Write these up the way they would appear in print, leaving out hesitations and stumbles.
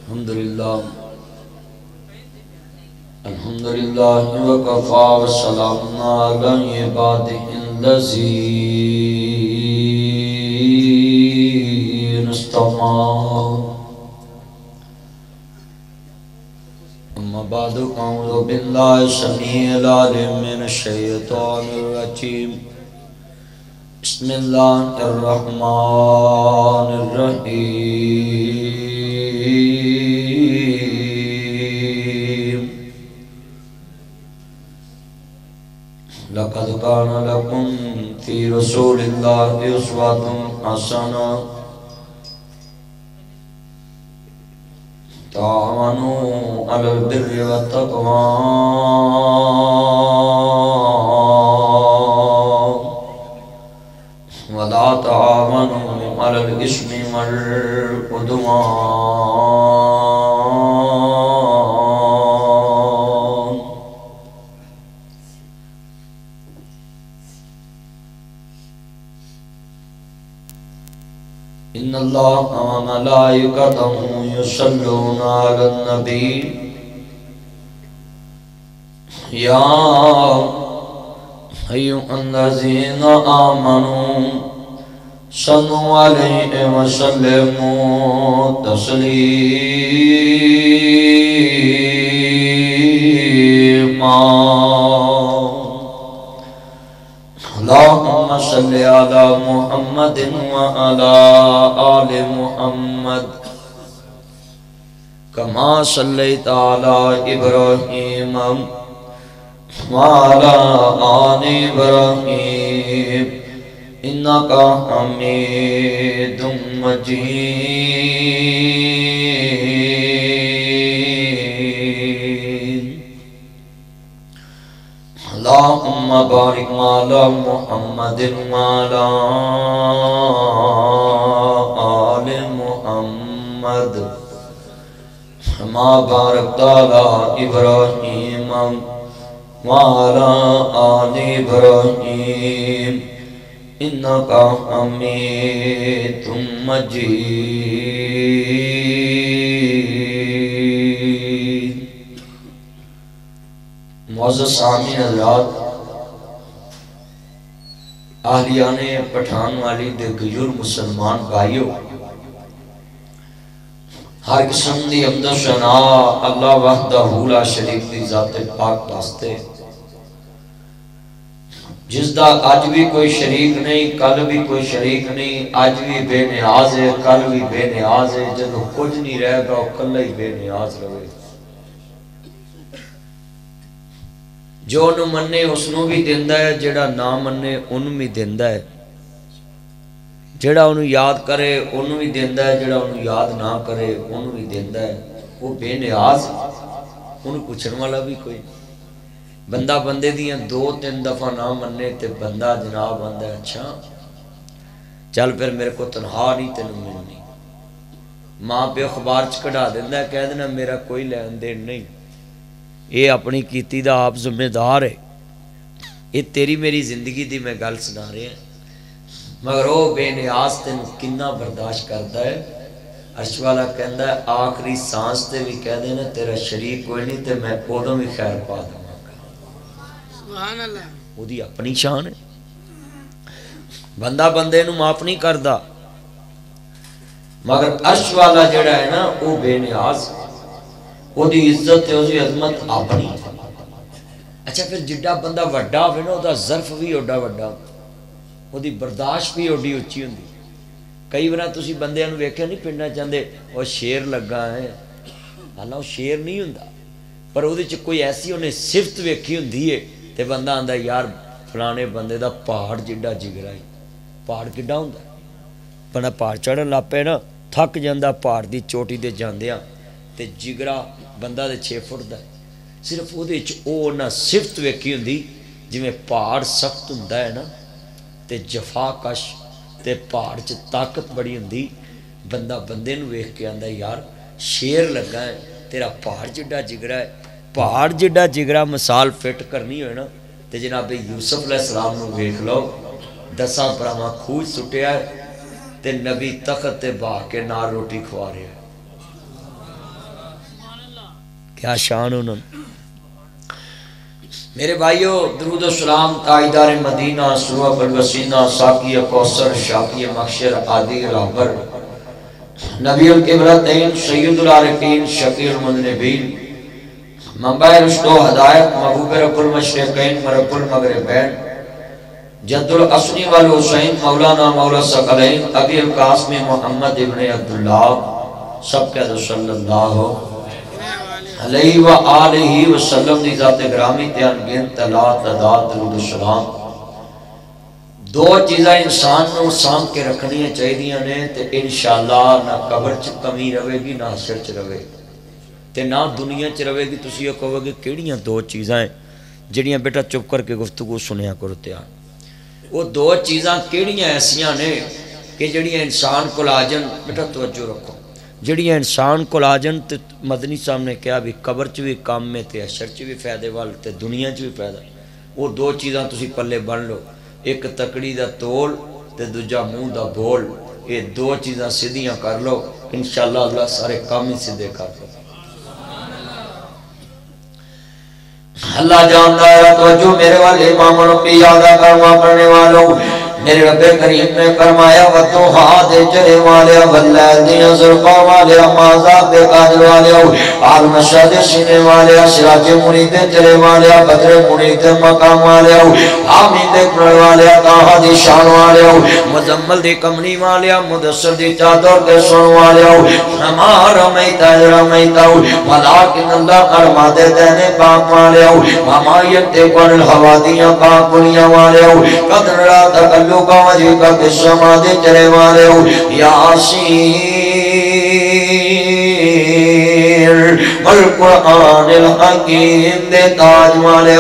الحمدللہ وکفا وسلام علی عبادہ الذین اصطفیٰ اما بعد اعوذ باللہ السمیع العلیم من الشیطان الرجیم بسم اللہ الرحمن الرحیم لقد كان لكم في رسول الله أسوة حسنة تعاونوا على البر والتقوى ولا تعاونوا على الإثم والعدوان إن الله وملائكته يصلون على النبي يا أيها الذين آمنوا صلوا عليه وسلموا تسليما اللهم صل على محمد وعلى آل محمد كما صليت على إبراهيم وعلى آل إبراهيم إنك حميد مجيد اللهم بارك على محمد وعلى آل محمد كما باركت على إبراهيم وعلى آل إبراهيم إنك حميد مجيد معزز سامعین حضرات، اہلیان پٹھان والی دے غیور مسلمان بھائیو، ہر قسم دی حمد و ثنا اللہ وحدہ لا شریک دی ذات پاک واسطے، جس دا آج بھی کوئی شریک نہیں، کل بھی کوئی شریک نہیں، آج بھی بے نیاز ہے، کل بھی بے نیاز ہے، جدو کچھ نہیں رہے گا کل ہی بے نیاز رہے۔ جو انہوں مننے اس نو بھی دیندہ ہے، جڑا نہ مننے انہوں بھی دیندہ ہے، جڑا انہوں یاد کرے انہوں بھی دیندہ ہے، جڑا انہوں یاد نہ کرے انہوں بھی دیندہ ہے۔ وہ بے نیاز انہوں پوچھن والا بھی کوئی بندہ بندے دیاں دو تین دفعہ نہ مننے تے بندہ جناب بندہ ہے اچھا چل پھر میرے کو تنہا نہیں تینوں ملنی، ماں پہ اخبار چکڑا دیندہ ہے، کہہ دینا میرا کوئی لین دین نہیں، یہ اپنی کیتی دا آپ ذمہ دار ہے، یہ تیری میری زندگی دی میں گل سنا رہے ہیں، مگر وہ بے نیاز تین کنہ برداشت کرتا ہے۔ عرش والا کہندہ ہے آخری سانس تے بھی کہہ دینا تیرا شریک کوئی نہیں تے میں اودوں بھی خیر پا دوں گا۔ سبحان اللہ، وہ دی اپنی شان ہے، بندہ بندے نو معاف نہیں کردا، مگر عرش والا جڑا ہے نا وہ بے نیاز، وہ دی عزت ہے، وہ دی عظمت اپنی۔ اچھا پھر جڈا بندہ وڈا ہوئے نا، وہ دا ظرف بھی اوڈا وڈا، وہ دی برداشت بھی اوڈی اچھی ہوندی۔ کئی بار تسی بندے نو ویکھے نہیں پڑنا چاہندے وہ شیر لگا ہے، حالانکہ وہ شیر نہیں ہوندا، پر وہ چ کوئی ایسی انہیں صفت ویکھی ہوندی ہے تے بندہ آندا یار فلانے بندے دا پہاڑ جڈا جگرا ہے۔ پہاڑ کڈا ہوندا، بندہ پہاڑ چڑھن لگ پے نا تھک جاندا پہاڑ دی چوٹی تے جاندیاں تے جگرا بندہ دے 6 فٹ دا، صرف وہ دے چ او نہ صفت ویکھی ہوندی جویں پہاڑ سخت ہوندا ہے نا تے جفا کش تے پہاڑ چ طاقت بڑی ہوندی، بندہ بندے نو ویکھ کے آندا یار شیر لگا ہے، تیرا پہاڑ جڈا جگرا ہے۔ پہاڑ جڈا جگرا مثال فٹ کرنی ہوئے نا تے جناب یوسف علیہ السلام نو ویکھ لو، 10 بھراواں کھوج سٹیا ہے تے نبی تخت تے بہ کے نال روٹی کھوا رہے ہیں۔ کیا شان انہوں. میرے بھائیو درود و سلام تاجدار مدینہ سروب الوسینہ ساقی کوثر شافی مخشر عادی رہبر نبی القبلتین سید العارفین شفیع المذنبین منبع رشد و ہدایت محبوب رب المشرقین مرب المغربین جد الاصلی والحسین مولانا مولا ثقلین ابی القاسم محمد ابن عبداللہ سب کہہ دو صلی اللہ علیہ وآلہ وسلم دی ذات گرامی تیان گن تلات تداد درود و سلام. دو چیزاں انسان نو سام کے رکھنی چاہی دیاں نے تے انشاءاللہ نہ قبر چ کمی رہے گی نہ حشر چ رہے تے نہ دنیا چ رہے گی. تسی یہ کہو گے کیڑیاں دو چیزاں ہیں جڑیاں بیٹا چپ کر کے گفتگو سنیا کرو تیار. وہ دو چیزاں کیڑیاں ایسیاں نے کہ جڑیاں انسان کو لاجن بیٹا توجہ رکھو جڑیاں انسان کو لاجن تے مدنی صاحب نے کہا بھی قبر چ بھی کام میں تے حشر چ بھی فائدے وال تے دنیا چ بھی فائدہ. وہ دو چیزاں تسی پلے بن لو ایک تکڑی دا تول تے دوجا منہ دا بول. یہ دو چیزاں سیدھیاں کر لو انشاءاللہ اللہ سارے کام ہی سیدھے کر لو. اللہ جانتا ہے توجہ میرے والے امام ربی یادہ کرما پڑھنے والوں. میرے رب کریم نے فرمایا وَتُوحَا دے چلے والے واللیل دیا زرقا والے مازاب دے قادر والے عالم شاد سینے والے سراج مرید چلے والے بدر مرید مقام والے آمین دے کرنے والے تاہا دی شان والے مزمل دی کمنی والے مدسر دی چادر دے سن والے ہمارا میتا رمیتا ولیکن اللہ کرما دے دینے پاک والے مامایت دے قرن الحوادیاں پاک بنیاں والے قدر را تکلو کا وجہ کا قسمہ دے چلے والے یاسین والقرآن الحکیم دے تاج والے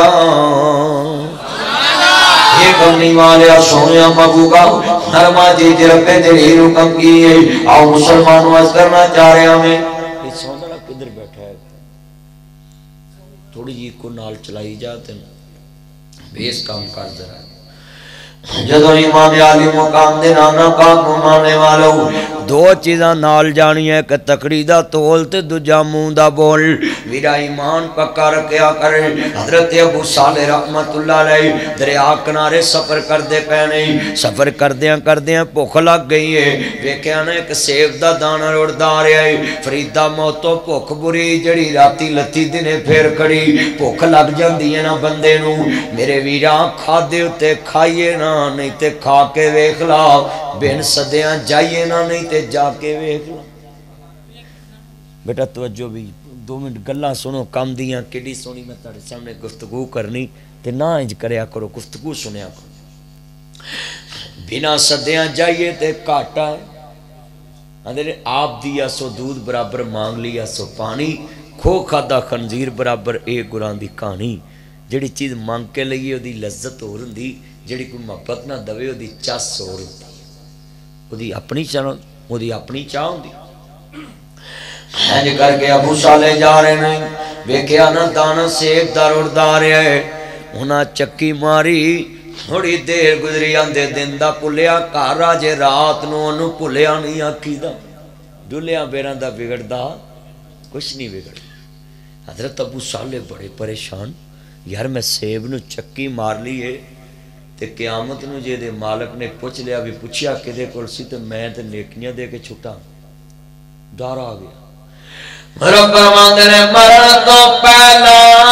یہ کمنی والے سونیا مبوگا نرما جی جرپے دلی رکم کیے آؤ مسلمان وز کرنا چاہ رہے ہمیں. یہ سوندرہ کدھر بیٹھا ہے تھوڑی جی کو نال چلائی جاتے ہیں بیس کام کر ذرا جدو امام عالی مقام دے نانا پاک مانے والوں. دو چیزاں نال جانی ہے کہ تکڑی دا تول تے دوجا منہ دا بول. میرا ایمان پکا رکھیا کرے. حضرت ابو صالح رحمت اللہ علیہ دریا کنارے سفر کر دے پہنے سفر کردیاں بھوک لگ گئی ہے. ویکھیا نے ایک سیب دا دانا روڑدا رہیا ہے. فریدا موتوں بھوک بری جڑی راتی لتی دنے پھر کھڑی بھوک لگ جاندی ہے نا بندے نو. میرے ویراں کھادے اتے کھائیے نا نہیں تے کھا کے ویکھ لا بین صدیاں جائیے نا نہیں تے جا کے ویکھ لا. بیٹا توجہ بھی 2 منٹ گلاں سنو کم دیاں کیڑی سونی میں تہاڈے سامنے گفتگو کرنی تے نہ انج کریا کرو گفتگو سنیا کرو. بنا صدیاں جائیے تے کاٹا ہے اندر آپ دیا سو دودھ برابر مانگ لیا سو پانی کھو کھادا خنزیر برابر ایک گران دی کہانی. جڑی چیز مانگ کے لئیے وہ دی لذت ہو رہی جڑی کوئی محبت نہ دوے وہ دی چس ہو رہی وہ دی اپنی چاہ ہوں دی. اینج کر کے ابو صالح جا رہے نہیں ویکھیا نہ دانا سیب دا روڑدا رہا ہے. انہاں چکی ماری تھوڑی دیر گزری آندے دن دا پلیا گھر آجے رات نو انہوں پلیا نہیں آکھی دا ڈلیاں بیران دا بگڑدا کچھ نہیں بگڑ. حضرت ابو صالح بڑے پریشان یار میں سیب نو چکی مار لیے تے قیامت نو جے دے مالک نے پوچھ لیا بھی پوچھیا کدے کول سی تے میں تے نیکیاں دے کے چھٹا ڈر آ گیا. رب مندر مرن تو پہلا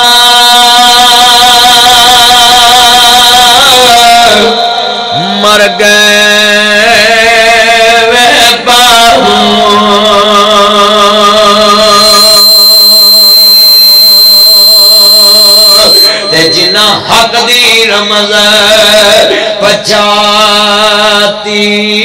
مر گئے وے باہوں تے جنہ حق دی رمض پچاتی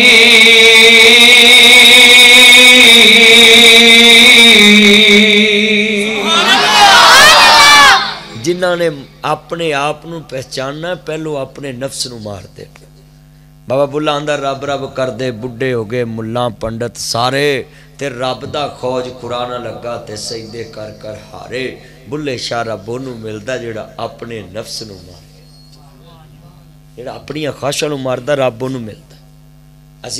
جنہاں نے اپنے آپ نو پہچاننا پہلو اپنے نفس نو مار دے. بابا بلا اندر رب رب کر دے بڈھے ہو گئے ملہ پنڈت سارے تے رب دا خوج قرآن لگا تے سجدے کر کر ہارے. بلے شاہ رب انہوں ملدا جڑا اپنے نفس نو مار جڑا اپنی خواہشاں نو ماردا رب انہوں ملدا.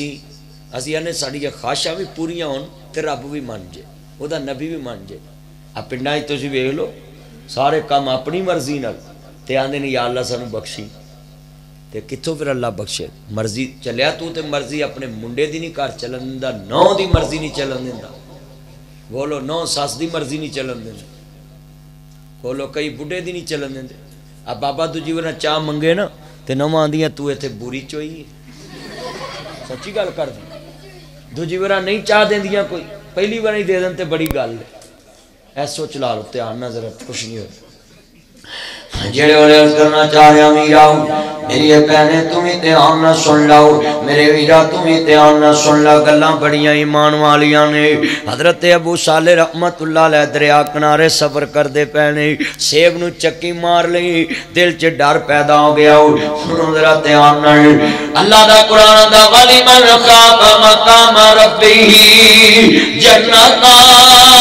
اسی نے ساڈی خواہشاں بھی پوریاں ہون تے رب بھی مان جے او دا نبی بھی مان جے آ پنڈا ہی تسی ویکھ لو سارے کام اپنی مرضی نال تے آندے نے یا اللہ سانو بخشی تے کتھوں پھر اللہ بخشے مرضی چلیا تو تے مرضی اپنے منڈے دی نہیں کر چلن دیندا نو دی مرضی نہیں چلن دیندا بولو نو ساس دی مرضی نہیں چلن دیندا بولو کئی بڈھے دی نہیں چلن دیندے اب بابا دوجی ورنہ چاہ منگے نا تے نو آندیاں تو ایتھے بری چوئی سچی گل کر دی دوجی ورنہ نہیں چاہ دیندیاں کوئی پہلی بار نہیں دے دیں تے بڑی گل ہے ایسو چلا لو دھیان نہ ذرا خوش نہیں ہو جڑے والے عرض کرنا چاہ رہا میرا میری بہنیں تم دھیان نہ سن لاؤ میرے ویرا تم دھیان نہ سن لا گلاں بڑیاں ایمان والیاں نے حضرت ابو صالح رحمت اللہ علیہ دریا کنارے سفر کردے پے نے سیب نو چکی مار لئی دل چ ڈر پیدا ہو گیا سنو ذرا دھیان نال اللہ دا قرآن دا ولی من خاف مقام ربہ جنتان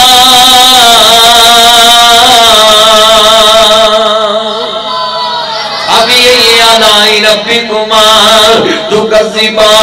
آلائی ربکما تکذبان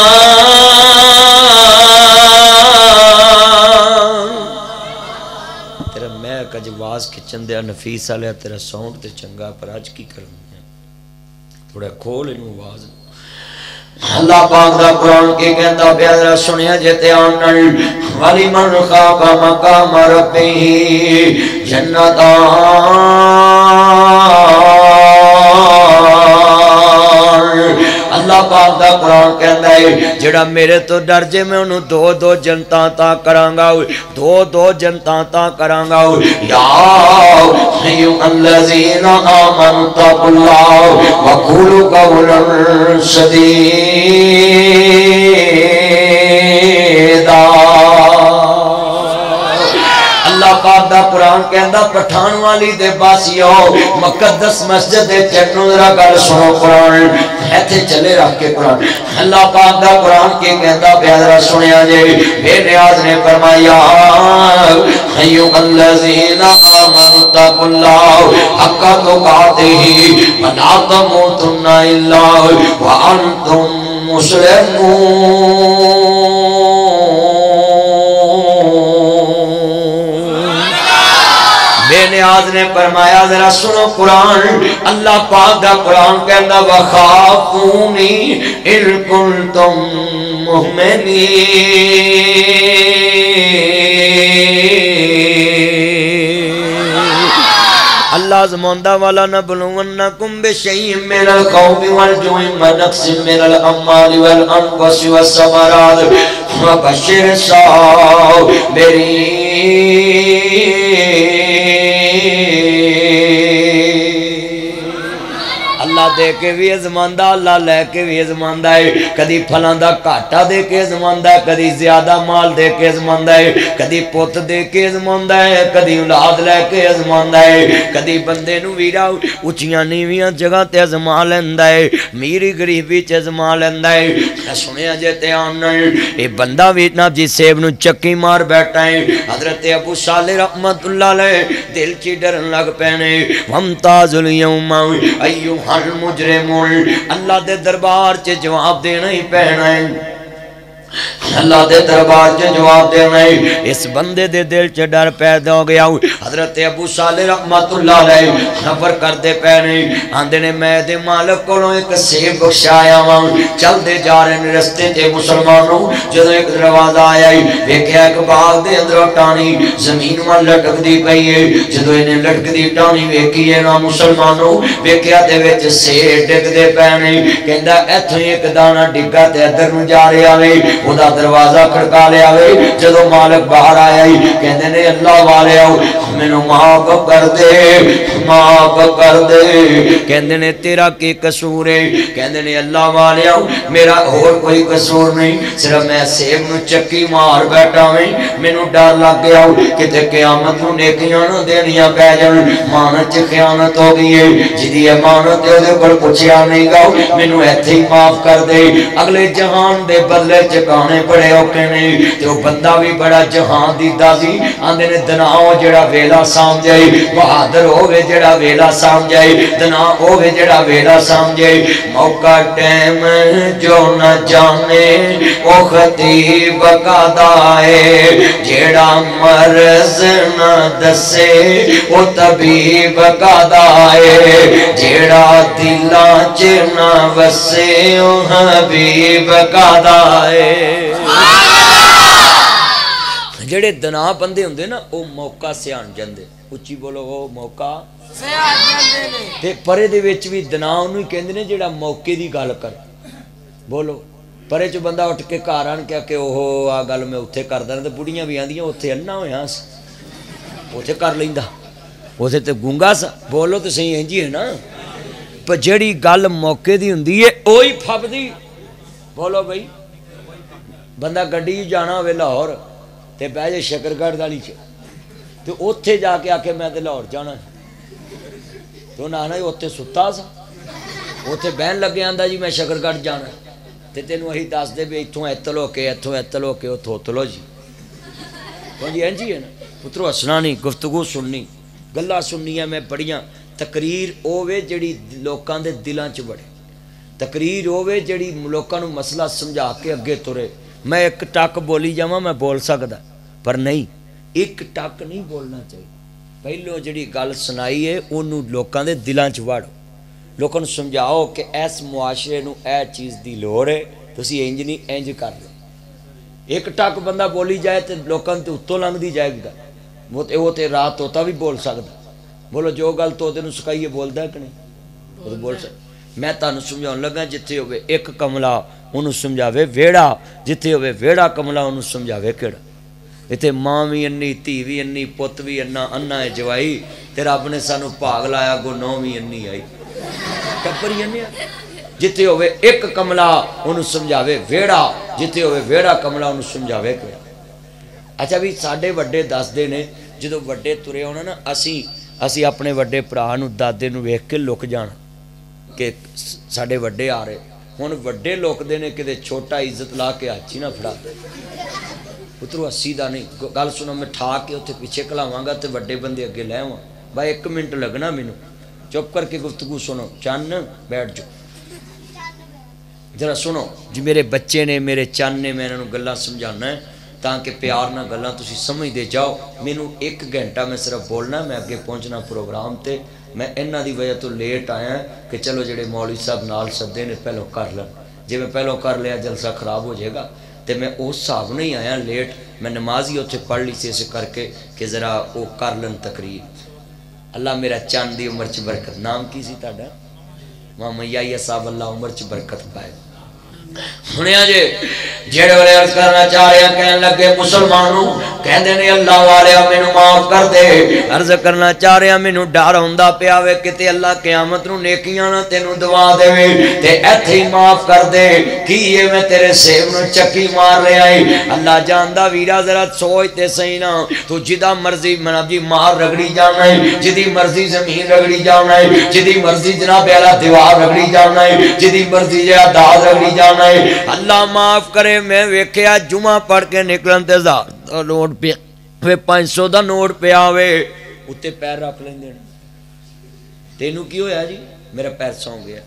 تیرا میں کج واز کھچن دیا نفیس آلیا تیرا ساؤنڈ تے چنگا پر آج کی کروں تھوڑا کھول انہوں واز اللہ پاک دا قرآن کے کہتا پیادرہ سنیا جیتے آنن ولی من خواب مقام ربی جنتان اللہ پاک دا قرآن کہتا ہے جڑا میرے تو ڈر جے میں انہوں دو دو جنتاں تا کرانگا دو دو جنتاں تا کرانگا یا ایوہ الذین آمنوا اتقوا اللہ وقولوا قولا سدیدا اللہ پاک دا قرآن کہندا پٹھان والی دے باسیو مقدس مسجد دے چنو ذرا گل سنو قرآن ایتھے چلے رکھ کے قرآن اللہ پاک دا قرآن کے کہندا پیارا سنیا جے بے نیاز نے فرمایا ایھا الذین آمنوا اتقوا اللہ حق تقاتہ ولا تموتن الا وانتم مسلمون بے نیاز نے فرمایا ذرا سنو قرآن اللہ پاک دا قرآن کہندا وخافونی ان کنتم مؤمنین اللہ زماندہ والا نبلونکم بشیء من الخوف والجوع ونقص من الاموال والانفس والثمرات وبشر الصابرین اللہ دے کے بھی ازماندہ اللہ لے کے بھی ازماندہ ہے کدی پھلان دا کاٹا دے کے ازماندہ ہے کدی زیادہ مال دے کے ازماندہ ہے کدی پوت دے کے ازماندہ ہے کدی اولاد لے کے ازماندہ ہے کدی بندے نو ویرا اچھیاں نیویاں جگہ تے ازما لیندہ ہے میری غریبی چ ازما لیندہ ہے سنیا جیتے آنن اے بندہ ویٹنا جی سیب نو چکی مار بیٹھا ہے حضرت ابو صالح رحمت اللہ علیہ دل چی ڈرن لگ پینے ومتاز اليوم ایوہ المجرمون اللہ دے دربار چے جواب دینا ہی پہنا ہے اللہ دے دربار چے جواب دینا ہے اس بندے دے دل چے ڈر پیدا ہو گیا حضرت ابو صالح رحمت اللہ علیہ سفر کر دے پہنے آندے نے میں دے مالک کولوں ایک سیب بخشایا ہوں چل دے جا رہے ہیں رستے تے مسلمانوں جدو ایک دروازہ آیا ہی دیکھیا ایک باغ دے اندر ٹانی زمین میں لٹک دی پئی ہے جدو انہیں لٹک دی ٹانی ویکھی ہے نا مسلمانوں ویکھیا دے وچ سیب ڈگ دے پہنے کہندا ایتھوں ایک دانہ ڈگا تے ادھر نو جا رہا ہے خدا دروازہ کھڑکا لے آوے جدو مالک باہر آیا ہی کہندے نے اللہ والے آؤ مینوں معاف کر دے معاف کر دے کہندے نے تیرا کی قصور ہے کہندے نے اللہ والے آؤ میرا اور کوئی قصور نہیں صرف میں سیب نو چکی مار بیٹھا ہوں مینوں ڈر لگ گیا کہ تے قیامت نو نیکیاں نہ دینیاں پے جان مانت چ خیانت ہو گئی ہے جدی امانت دے اوپر پوچھیا نہیں گا مینوں ایتھے ہی معاف کر دے اگلے جہان دے بدلے چکانے بڑے اوکے نہیں تے وہ بندہ بھی بڑا جہان دی دازی آندے نے دناؤ جڑا ویلا سام جائے، بہادر ہوے جڑا ویلا سام جائے، دنا ہوے جڑا ویلا سام جائے۔ موقع ٹائم جو نہ جانے او خطیب کادا ہے، جڑا مرض نہ دسے او طبیب کادا ہے، جڑا دلاں چ نہ وسے او حبیب کادا ہے۔ جڑے دنا بندے ہوندے نا او موقع سیان جاندے، اچھی بولو او موقع سیان جاندے نے۔ تے پرے دے وچ وی دنا اونوں ہی کہندے نے جڑا موقع دی گل کر، بولو پرے چ بندہ اٹھ کے گھر آن کے اوہو آ گل میں اوتھے کردا تے بڑیاں بھی آندیاں اوتھے انا ہویا س اوتھے کر لیندا، اوتھے تے گونگا سا، بولو تے صحیح انج ہی ہے نا۔ پر جڑی گل موقع دی ہوندی ہے اوہی پھبدی، بولو بھائی بندہ گڈی جانا ہوے لاہور تے بہ جے شکرگڑھ والی چ تے اوتھے جا کے آکھے میں تے لاہور جانا تو انہاں آنا اوتھے ستا سا، اوتھے بہن لگے آندا جی میں شکرگڑھ جانا تے تینوں اہی دس دے بھی ایتھوں ایتل ہو کے اوتھوں اتلو جی جی این جی ہے نا پترو ہسنا نہیں، گفتگو سننی، گلاں سننیاں میں بڑیاں۔ تقریر اوے جڑی لوکاں دے دلاں چ بڑے، تقریر ہووے جڑی لوکاں نوں مسئلہ سمجھا کے اگے ترے۔ میں ایک ٹک بولی جاواں میں بول سکدا پر نہیں، ایک ٹک نہیں بولنا چاہیے، پہلو جڑی گل سنائی ہے اونوں لوکاں دے دلاں چ واڑو، لوکاں نوں سمجھاؤ کہ اس معاشرے نوں اے چیز دی لوڑ ہے، تسی انج نہیں انج کر لو۔ ایک ٹک بندہ بولی جائے تے لوکاں تے اتوں لنگدی جائے گا، وہ تے رات توتا بھی بول سکدا، بولو جو گل توتے نوں سکھائیے بولدا ہے کہ نہیں، وہ بول سکدا۔ میں تانوں سمجھاؤن لگا جتھے ہوئے ایک کملا انہوں سمجھاوے ویڑا، جتھے ہوئے ویڑا کملا انہوں سمجھاوے کیڑا۔ اتھے ماں بھی انی، تھی بھی انی، پت بھی انا ہے جوائی، تے رب نے سانو بھاگ لایا گو نو بھی انی آئی ٹپر ہی انیا۔ جتھے ہوئے ایک کملا انہوں سمجھاوے ویڑا، جتھے ہوئے ویڑا کملا انہوں سمجھاوے کیڑا۔ اچھا بھی ساڈے وڈے دس دے نے جدو وڈے ترے ہونا نا اسی اپنے وڈے بھرا نوں دادے نوں ویکھ کے لک جانا کہ ساڈے وڈے آ رہے، ہن وڈے لوکدے نے کدے چھوٹا عزت لا کے ہاتھ ہی نہ پھڑا پترو اسی دا نہیں گل سنو، میں ٹھا کے اتنے پیچھے کلاواں گا تے وڈے بندے اگے لے آواں، بھائی 1 منٹ لگنا مینوں، چپ کر کے گفتگو سنو، چن بیٹھ جاؤ ذرا سنو جی، میرے بچے نے میرے چن نے، میں انہاں نوں گلاں سمجھانا ہے تاکہ پیار نہ گلاں تسی سمجھ دے جاؤ۔ مینوں 1 گھنٹہ میں صرف بولنا، میں اگے پہنچنا پروگرام تے، میں انہاں دی وجہ تو لیٹ آیا کہ چلو جڑے مولوی صاحب نال سدے نے پہلو کر لن، جے میں پہلو کر لیا جلسہ خراب ہو جائے گا، تے میں اس حساب نہیں آیا لیٹ، میں نماز ہی اتنے پڑھ لی سی اسے کر کے کہ ذرا وہ کر لن تقریر۔ اللہ میرا چاند دی عمر چ برکت، نام کی سی تہاڈا؟ ماما یا صاحب اللہ عمر چ برکت پائے۔ سنیا جے جڑے والے عرض کرنا چاہ رہے ہیں، کہنے لگے مسلمانوں کہندے نے اللہ والے مینوں معاف کر دے، عرض کرنا چاہ رہے ہیں مینوں ڈر ہوندا پیا وے کتے اللہ قیامت نوں نیکیاں نہ تینوں دوا دے تے ایتھے ہی معاف کر دے، کی یہ میں تیرے سیب نوں چکی مار رہا ہے؟ اللہ جاندا ویرا ذرا سوچ تے صحیح نا، تو جدا مرضی جناب جی مار رگڑی جانا ہے، جدی مرضی زمین رگڑی جانا ہے، جدی مرضی جناب اعلی دیوار رگڑی جانا ہے، جدی مرضی جا داد رگڑی جانا ہے۔ اللہ معاف کرے، میں ویکھیا جمعہ پڑھ کے نکلن تے 1000 نوٹ پہ 500 دا نوٹ پیا ہوئے اتے پیر رکھ لیندے، تینوں کی ہویا جی؟ میرا پیر سو گیا۔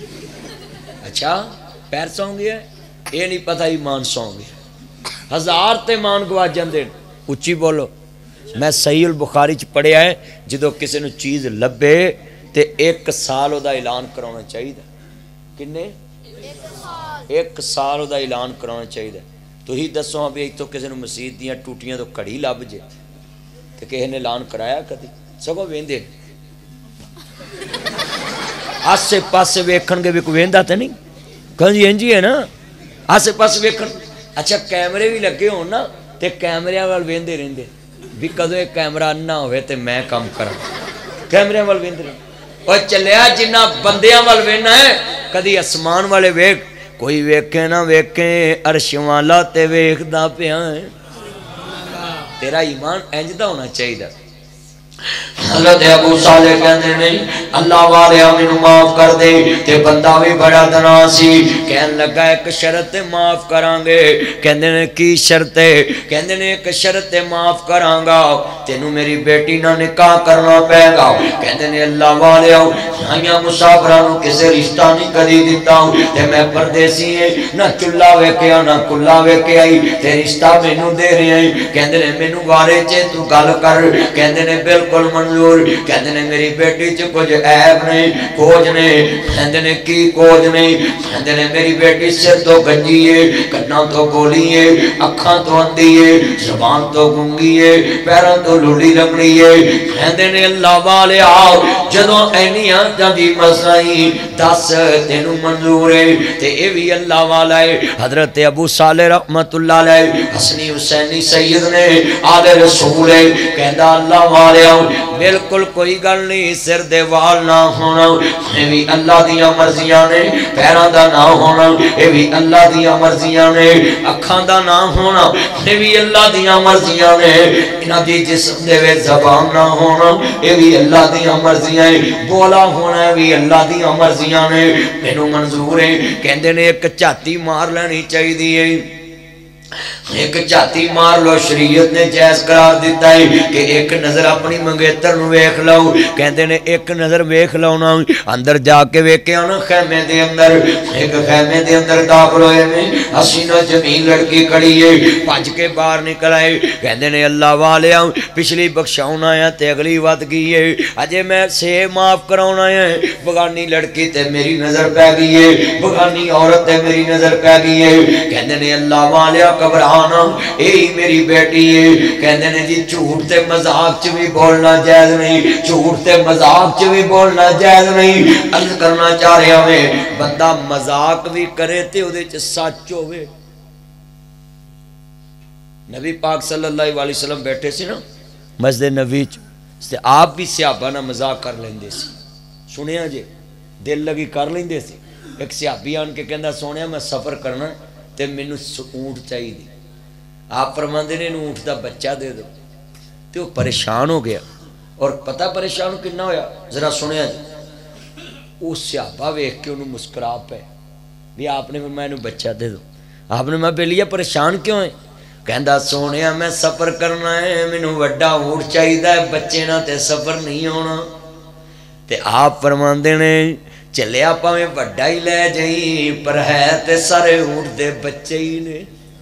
اچھا پیر سو گیا، یہ نہیں پتہ ایمان سو گیا، 1000 تے مان گوا جاندے۔ اچھی بولو، میں صحیح البخاری چ پڑھیا ہے جدو کسی نو چیز لبے تے 1 سال او دا اعلان کرانا چاہیے، کنے 1 سال دا اعلان کرانا چاہیے۔ تو ہی دسو ابھی ایک تو کسی نے مسجد دیاں ٹوٹیاں تو کڑی لب جے تو کسی نے اعلان کرایا کدی؟ سگو ویندے آسے پاسے ویکھن گے بھی کوئی ویندا تے نہیں، کہاں جی انجی ہے نا آسے پاسے ویکھن۔ اچھا کیمرے بھی لگے ہون نا تے کیمرے وال ویندے رہندے بھی کدو ایک کیمرہ نہ ہوئے تے میں کام کراں، کیمرے وال ویندے رہندے۔ اور چلیا جنہ بندیاں وال وینا ہے کدی اسمان والے ویکھ، کوئی ویکھے نہ ویکھے عرش والا تے ویکھدا پیا ہے۔ تیرا ایمان انج دا ہونا چاہیے۔ حضرت ابو صالح کہندے نہیں اللہ والے مینوں معاف کر دے تے بندہ بھی بڑا دنا سی کہن لگا ایک شرط معاف کران گے کہندے نے کی شرط ہے کہندے نے ایک شرط معاف کراں گا تینوں میری بیٹی نال نکاح کرنا پے گا کہندے نے اللہ والے آئیاں مسافراں نوں کسے رشتہ نہیں کدی دتا تے میں پردیسی ہے نہ چلا ویکھیا نہ کلا ویکھیا تے رشتہ مینوں دے رہے ہیں کہندے نے مینوں بارے چ تو گل کر کہندے نے بالکل منظور کہندے نے میری بیٹی چ کچھ عیب نہیں کوج نہیں کہندے نے کی کوج نہیں کہندے نے میری بیٹی سر تو گنجی ہے کناں تو گولی ہے اکھاں تو اندھی ہے زبان تو گنگی ہے پیراں تو لوڑی لنگڑی ہے کہندے نے اللہ والے آؤ جدوں اینیاں دی مسائیں دس تینوں منظور ہے تے اے وی اللہ والا ہے حضرت ابو صالح رحمت اللہ علیہ حسنی حسینی سید نے آل رسول ہے کہندا اللہ والے بالکل کوئی گل نہیں سر دے وال نہ ہونا اے بھی اللہ دیاں مرضیاں نے پیراں دا نہ ہونا اے بھی اللہ دیاں مرضیاں نے اکھاں دا نہ ہونا اے بھی اللہ دیاں مرضیاں نے انہاں دی جسم دے وچ زبان نہ ہونا اے بھی اللہ دیاں مرضیاں نے بولا ہونا اے بھی اللہ دیاں مرضیاں نے مینوں منظور ہے کہندے نے ایک جھاتی مار لینی چاہیے ایک جاتی مار لو شریعت نے جائز قرار دیتا ہے کہ ایک نظر اپنی منگیتر نو ویکھ لو کہندے نے ایک نظر ویکھ لو نا اندر جا کے ویکھیا نا خیمے دے اندر ایک خیمے دے اندر داخل ہوئے میں حسین و جمیل لڑکی کھڑی ہے بھج کے باہر نکل آئے کہندے نے اللہ والے پچھلی بخشاؤنا ہے تے اگلی ود گئی ہے اجے میں سے معاف کراؤنا ہے بغانی لڑکی تے میری نظر پہ گئی ہے بغانی عورت تے میری نظر پہ گئی ہے کہندے نے اللہ والے گھبرانا اے میری بیٹی ہے کہندے نے جی جھوٹ تے مذاق چ بھی بولنا جائز نہیں جھوٹ تے مذاق چ بھی بولنا جائز نہیں عرض کرنا چاہ رہا میں بندہ مذاق بھی کرے تے او دے چ سچ ہوے نبی پاک صلی اللہ علیہ وسلم بیٹھے سی نا مسجد نبوی چ آپ بھی صحابہ نہ مذاق کر لیندے سی سنیا جی دل لگی کر لیندے سی ایک صحابی آن کے کہندا سونیا میں سفر کرنا تے مینوں اونٹ چاہیے آپ فرماندے نے اونٹ دا بچہ دے دو تے وہ پریشان ہو گیا اور پتہ پریشان کنا ہویا ذرا سنیا جی وہ صحابہ ویکھ کے انہوں مسکرا پے بھی آپ نے فرمایا انہوں بچہ دے دو آپ نے میں بے پریشان کیوں ہے کہندا سونیا میں سفر کرنا ہے مینوں وڈا اونٹ چاہیے بچے نہ تے سفر نہیں ہونا تے آپ فرماندے نے چلیا پاویں وڈا ہی لے جائیں پر ہے تے سارے اونٹ دے بچے ہی نے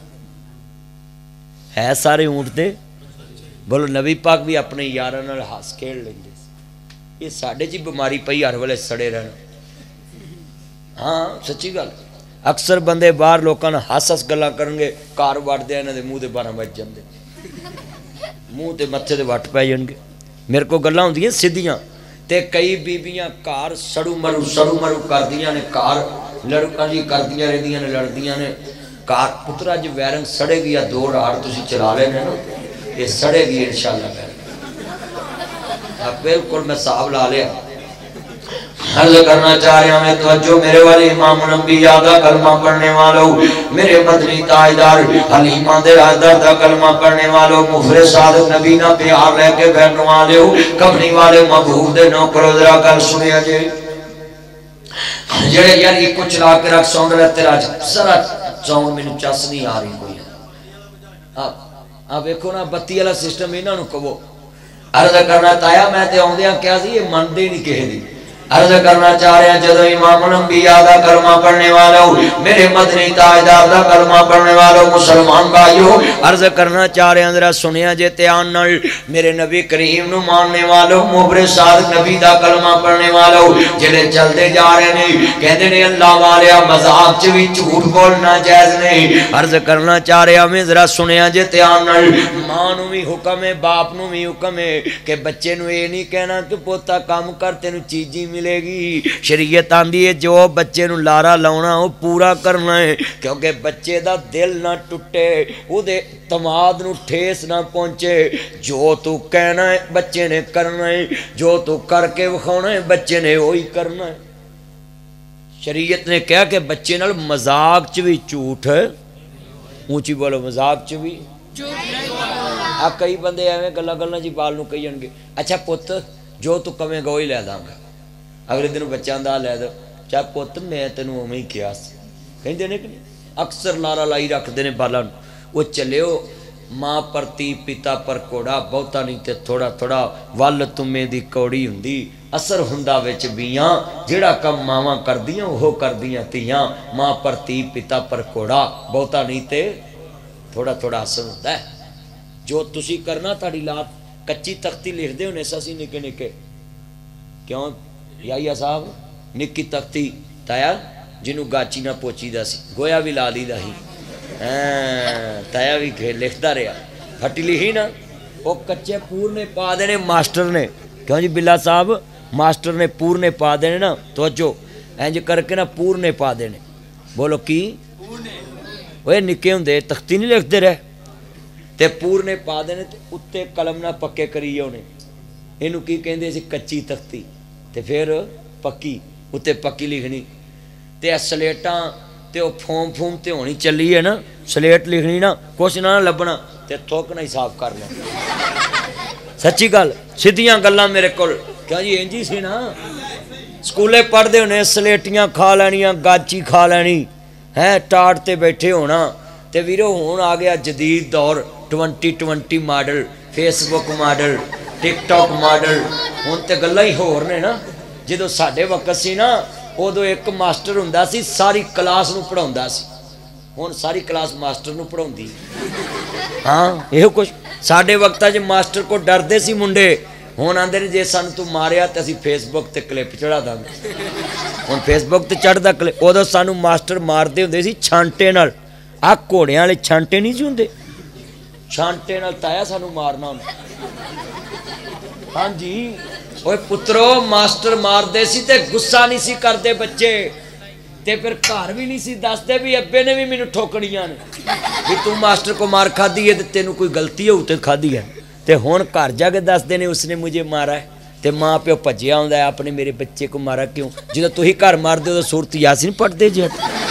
ہے سارے اونٹ دے بولو نبی پاک بھی اپنے یاراں نال ہس کھیل لیندے یہ ساڈے چ بیماری پئی ہر ویلے سڑے رہنا ہاں سچی گل اکثر بندے باہر لوکاں نال ہس ہس گلاں کرن گے کار وڑ دے انہاں دے منہ تے 12 بج جاندے منہ تے متھے تے وٹ پے جان گے میرے کو گلاں ہوندیاں سیدھیاں تے کئی بیبیاں کار سڑو مرو کردیاں نے کار لڑکاں جی کردیاں رہندیاں نے لڑدیاں نے کار پترا جی ویرنگ سڑے گی یا 2 راڑ تسی چلا لینے نا یہ سڑے گی انشاءاللہ ویرنگ بالکل میں صاحب لا لیا عرض کرنا چاہ رہا میں توجہ میرے والے امام نبی یادہ کلمہ پڑھنے والوں میرے مدنی تاجدار حلیمہ دے حضرت دا کلمہ پڑھنے والوں مفرد صادق نبی نہ پیار لے کے بہن والے کمنی والے محبوب دے نوکرو ذرا کل سنیا جے جڑے یار یہ کچھ لا کے رکھ سونگ رہتے راج سرا سونگ میں چس نہیں آ رہی کوئی آپ دیکھو نا بتی والا سسٹم انہاں نوں کہو عرض کرنا تایا میں تے اوندیاں کیا سی یہ منتے نہیں کہے دی عرض کرنا چاہ رہے ہیں جدو امام الانبیاء دا کلمہ پڑھنے والوں میرے مدنی تاجدار دا کلمہ پڑھنے والوں مسلمان بھائیو عرض کرنا چاہ رہے ہیں ذرا سنیا جے تیان نال میرے نبی کریم نو ماننے والوں مبرر صادق نبی دا کلمہ پڑھنے والوں جڑے چلتے جا رہے ہیں کہندے نے اللہ والیا مذاق چ وی جھوٹ بولنا جائز نہیں عرض کرنا چاہ رہے ہیں ذرا سنیا جے تیان نال ماں نو بھی حکم ہے باپ نو بھی حکم ہے کہ بچے نو یہ نہیں کہنا کہ پوتا کام کر تینوں چیزیں ملے گی شریعت آندی ہے جو بچے نو لارا لاؤنا وہ پورا کرنا ہے کیونکہ بچے دا دل نہ ٹوٹے وہ دے تماد نو ٹھیس نہ پہنچے جو تو کہنا ہے بچے نے کرنا ہے جو تو کر کے وکھاؤنا ہے بچے نے وہی کرنا ہے شریعت نے کہا کہ بچے نال مذاق چ بھی جھوٹ ہے اونچی بولو مذاق چ بھی آ کئی بندے ایویں گلا گلا جی بال نو کہی جان گے اچھا پت جو تو کمیں گا وہی لے داں گا اگلے دن بچہ آندا لے دو چا پت میں تینوں اوویں ہی کیا سی کہندے نے کہ نہیں اکثر نعرہ لائی رکھدے نے بالاں وہ چلیو ماں پرتی پتا پر کوڑا بہتا نہیں تے تھوڑا تھوڑا ول تمے دی کوڑی ہوندی اثر ہوندا وچ بیاں جیڑا کم ماواں کردیاں وہ کردیاں تیاں ماں پرتی پتا پر کوڑا بہتا نہیں تے تھوڑا تھوڑا اثر ہوندا ہے جو تسی کرنا تہاڈی لات کچی تختی لکھ دے ہونے سسی نکے نکے کیوں یا صاحب نکی تختی تایا جنوں گاچی نہ پوچی دا سی گویا بھی لا لی دا ہی تایا بھی لکھتا رہا پھٹی لکھی نا وہ کچے پور نے پا دینے ماسٹر نے کیوں جی بلا صاحب ماسٹر نے پور نے پا دینے نا توجہ اینج کر کے نا پور نے پا دینے بولو کی وہ نکے ہوں دے تختی نہیں لکھتے رہے تے پور نے پا دینے تے اتے قلم نہ پکے کریے انہیں انہوں کی کہندے سی کچی تختی تے پھر پکی اتے پکی لکھنی تے سلیٹاں تے وہ فوم فوم تے ہونی چلی ہے نا سلیٹ لکھنی نا کچھ نہ لبنا تے تھوکنا ہی صاف کر لیں سچی گل سیدھیاں گلاں میرے کول کیا جی انجی سی نا سکولے پڑھ دے ہونے سلیٹیاں کھا لینیاں گاچی کھا لینی ہے ٹاٹ تے بیٹھے ہونا تے ویرو ہون آ گیا جدید دور 2020 model Facebook model TikTok model ہون تے گلاں ہی ہور نے نا جدو ساڈے وقت سی نا ادو ایک ماسٹر ہوندا سی ساری کلاس نو پڑھاوندا سی ہن ساری کلاس ماسٹر نو پڑھاوندی ہاں یہ کچھ ساڈے وقت چ ماسٹر کو ڈردے سی منڈے ہن آندے نے جے سان تو ماریا تے اسی فیس بک تے کلپ چڑھا داں گے ہن فیس بک تے چڑھدا کلپ ادو سانو ماسٹر ماردے ہوندے سی چھانٹے نال آ گھوڑیاں والے چھانٹے نہیں سی ہوندے چھانٹے نال تایا سانو مارنا ہوندا ہاں جی اوے پترو ماسٹر مار دے سی تے غصہ نہیں سی کردے بچے تے پھر گھر بھی نہیں سی دس دے بھی ابے نے بھی مینوں ٹھوکڑیاں نے کہ تو ماسٹر کو مار کھادی ہے تے تینوں کوئی غلطی ہو تے کھادی ہے تے ہن گھر جا کے دس دے نے اس نے مجھے مارا ہے تے ماں پیو بھجیا ہوندا ہے اپنے میرے بچے کو مارا کیوں جدوں تسی گھر مار دے تو سورت یاسین پڑھ دے جی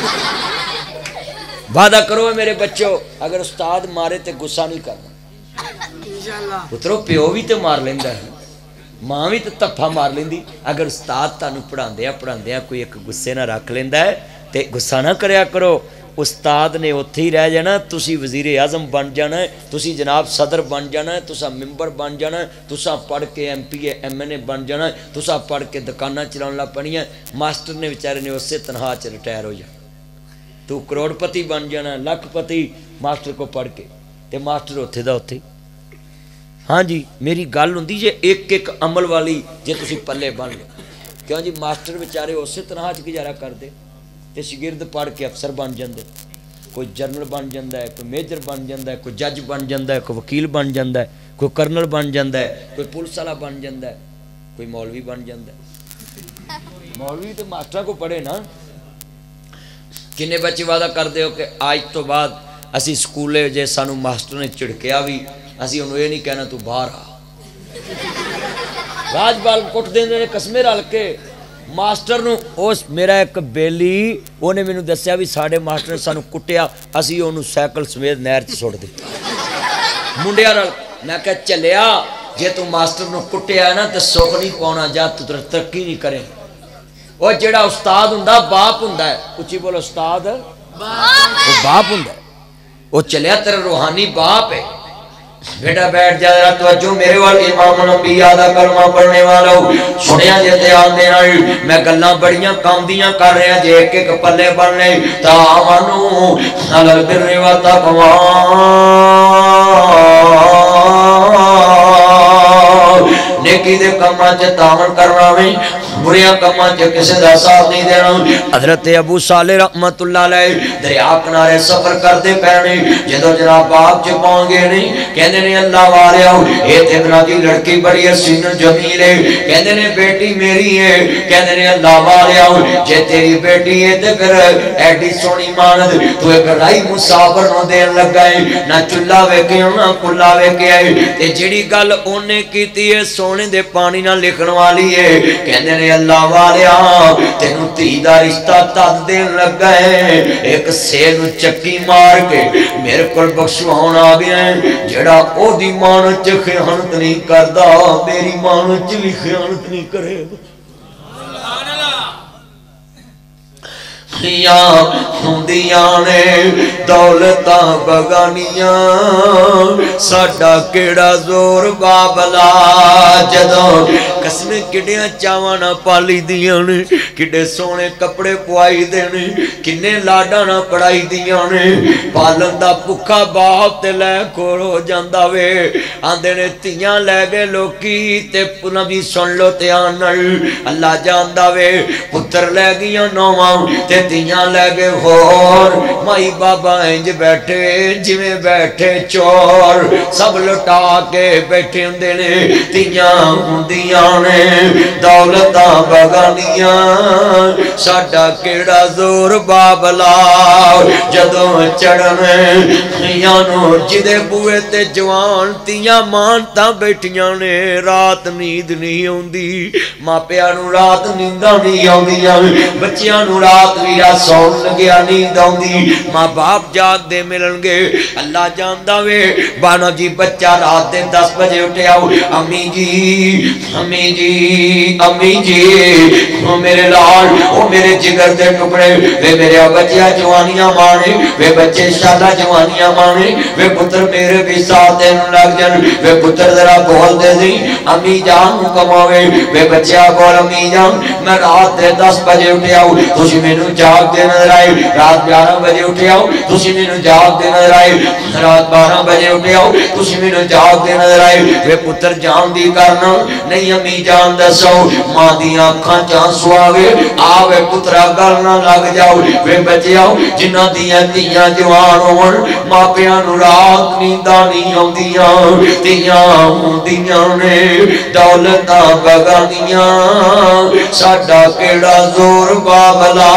وعدہ کرو میرے بچوں اگر استاد مارے تے غصہ نہیں کرنا پترو پیو بھی تے مار لیندا ہے ماں بھی تو تفا مار لیندی اگر استاد تانوں پڑھاندیا کوئی ایک غصے نہ رکھ لیندا ہے تے غصہ نہ کریا کرو استاد نے اوتھے ہی رہ جانا تسی وزیر اعظم بن جانا ہے تسی جناب صدر بن جانا ہے تسا ممبر بن جانا ہے تسا پڑھ کے M P A M N A بن جانا ہے تسا پڑھ کے دکاناں چلاون لگ پڑنیاں ماسٹر نے بیچارے نے اسے تنہا چ ریٹائر ہو جانا تو کروڑ پتی بن جانا لکھ پتی ماسٹر کو پڑھ کے تے ماسٹر اوتھے دا اوتھے ہاں جی میری گل ہوندی جے ایک ایک عمل والی جے تسی پلے بن لو کیوں جی ماسٹر بیچارے اسی طرح گزارا کرتے تے شاگرد پڑھ کے افسر بن جاندے کوئی جنرل بن جاندہ ہے کوئی میجر بن جاندہ ہے کوئی جج بن جاندہ ہے کوئی وکیل بن جاندہ ہے کوئی کرنل بن جاندہ ہے کوئی پولیس والا بن جاندہ ہے کوئی مولوی بن جاندہ ہے مولوی تو ماسٹر کو پڑھے نا کنے بچے وعدہ کر دے ہو کہ آج تو بعد اسی سکولے جے سانو ماسٹر نے چڑکیا بھی اسی انہوں یہ نہیں کہنا تو باہر آ راج بال کٹ دیں دے قسمے رل کے ماسٹر نو اس میرا ایک بیلی انہیں میں دسیا بھی ساڑھے ماسٹر نے سانو کٹیا اسی انہوں سیکل سمیت نہر چ سوڑ دیتا منڈیا رل میں کہا چلیا جے تو ماسٹر نو کٹیا ہے نا تو سوک نہیں پاؤنا جا تو ترقی نہیں کریں وہ جڑا استاد ہوندا باپ ہوندا ہے اچھی بولو استاد وہ باپ ہوندا ہے وہ چلیا تیرا روحانی باپ ہے بیٹا بیٹھ جا رہا توجہ میرے والے امام الانبیاء دا کلمہ پڑھنے والا سنیا جے دھیان دینا میں گلاں بڑیاں کامدیاں کر رہے ہیں جے ایک ایک پلے بننے تعاونوا علی البر والتقوی نیکی دے کماں چ تعاون کرنا وے بریاں کماں چ کسے دا ساتھ نہیں دینا حضرت ابو صالح رحمت اللہ علیہ دریا کنارے سفر کردے پینے جدو جناب باپ چ پہنچ گئے نہیں کہندے نے اللہ والے اے تے ابن دی لڑکی بڑی حسین جمیل ہے کہندے نے بیٹی میری ہے کہندے نے اللہ والے جے تیری بیٹی ہے تے پھر ایڈی سونی مانت تو ایک رائی مسافر نو دین لگا ہے نہ چلا ویکھے نہ کلا ویکھے تے جڑی گل اونے کیتی ہے سونے دے پانی نہ لکھن والی ہے کہندے نے اللہ والیا تینوں دھی دا رشتہ تد دین لگا ہے ایک سیل چکی مار کے میرے کو بخشواؤن آ گیا ہے جڑا او دی مانچ خیانت نہیں کردا میری مانچ بھی خیانت نہیں کرے گا ہوندیاں نے دولتاں بگانیاں ساڈا کیڑا زور بابلا جدوں قسمیں کڈیاں چاواں نہ پالی دیاں نے کڈے سونے کپڑے پوائی دینے کنے لاڈاں نہ پڑھائی دیاں نے پالن دا بھکھا باپ تے لے کھول ہو جاندا وے آندے نے تیاں لے گئے لوکی تے نبی سن لو تے آنل اللہ جاندا وے پتر لے گیاں نواں تے تیاں لے گئے غور مائی بابا انج بیٹھے جویں بیٹھے چور سب لٹا کے بیٹھے ہوندے نے تیاں ہوندیاں نے دولتاں بگانیاں ساڈا کیڑا زور بابلا جدوں چڑھن یانو جدے بوئے تے جوان تیاں مانتاں بیٹھیاں نے رات نیند نہیں ہوندی ماپیاں نو رات نینداں نہیں ہوندیاں بچیاں نو رات ویرا سون لگیا نیند آؤندی ماں باپ جاگ دے ملن گے اللہ جاندا وے بانا جی بچہ رات دے 10 بجے اٹھے آؤ امی جی امی جی امی جی او میرے لال او میرے جگر دے ٹکڑے وے میرے بچیا جوانیاں مانے وے بچے شادہ جوانیاں مانے وے پتر میرے بھی ساتھ دین لگ جن وے پتر ذرا بول دے دی امی جان کماوے وے بچیا بول امی جان میں رات دے 10 بجے اٹھے آؤ تجھے میں نو جاگ دے نظر آئے رات 11 بجے اٹھے آؤ تجھے میں نو جاگ دے نظر آئے رات 12 بجے اٹھے آؤ تجھے میں نو جاگ دے نظر آئے وے پتر جان دی کرنا نہیں امی جان دسو ماں دیاں کھاں جان سواوے آوے پترہ گلنا لگ جاؤ وے بچے آؤ جنہ دیاں دیاں جوان ہون ماں پیانو رات نیندہ نہیں ہوں دیاں نے دولتاں بگانیاں ساڈا کیڑا زور بابلا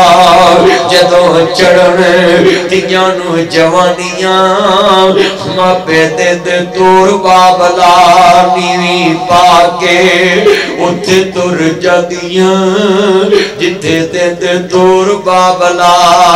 جدوں چڑھن تیاں نو جوانیاں ماپے دے دے تور بابلا نیویں پا کے اتھے تر جدیاں جتے دے دے تور بابلا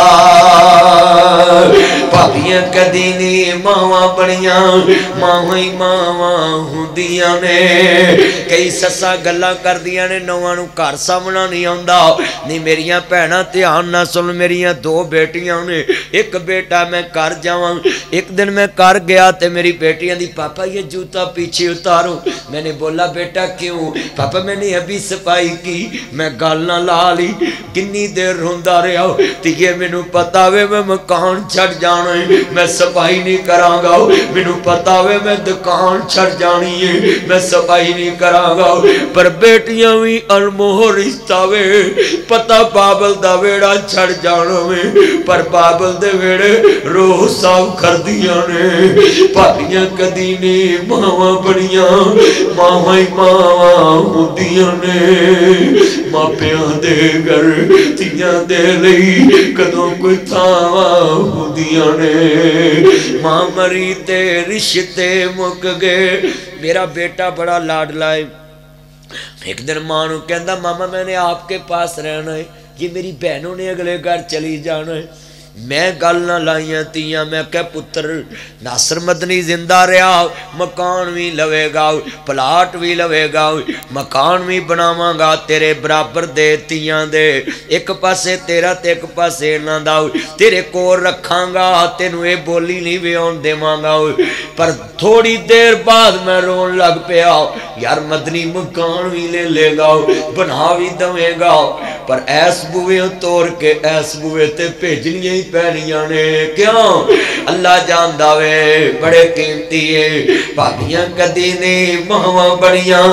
پاپیاں کدینی ماواں بڑیاں ماویں ماواں ہوندیاں نے کئی سسا گلاں کر دیاں نے نواں نو گھر سامنا نہیں آندا نہیں میریاں بھیناں دھیان نہ سن میریاں 2 بیٹیاں نے ایک بیٹا میں کر جاواں ایک دن میں کر گیا تے میری بیٹیاں دی پاپا یہ جوتا پیچھے اتارو میں نے بولا بیٹا کیوں پاپا میں نے ابھی صفائی کی میں گل نہ لا لی کنی دیر روندا رہا تیے مینو پتا وے میں مکان چھڑ جانا ہے میں صفائی نہیں کراں گا مینو پتا وے میں دکان چھڑ جانی ہے میں صفائی نہیں کراں گا پر بیٹیاں بھی انموہ رشتہ وے پتا بابل دا ویڑا چھڑ جانا میں پر بابل دے ویڑے روح صاف کر دیا نے پاپیاں کدینے ماواں بڑیاں ماواں ہوندیاں نے ماپیاں دے گھر تیاں دے لئی کدوں کوئی تھاواں ہوندیاں نے ماں مری تے رشتے مک گئے میرا بیٹا بڑا لاڈلا ہے ایک دن ماں نو کہندا ماما میں نے آپ کے پاس رہنا ہے یہ میری بہنوں نے اگلے گھر چلی جانا ہے میں گل نہ لائیاں تیاں میں کہ پتر ناصر مدنی زندہ رہا مکان بھی لوے گا پلاٹ بھی لوے گا مکان بھی بناواں گا تیرے برابر دے تیاں دے ایک پاسے تیرا تے ایک پاسے نہ دا تیرے کو رکھاں گا تینوں اے بولی نہیں ویون دے مانگا پر تھوڑی دیر بعد میں رون لگ پیا یار مدنی مکان بھی لے گا بنا بھی دوے گا پر ایس بوئے توڑ کے ایس بوئے تے بھیجنیاں پہنیاں نے کیوں اللہ جاندا وے بڑے قیمتی ہے پاپیاں کدینے ماواں بڑیاں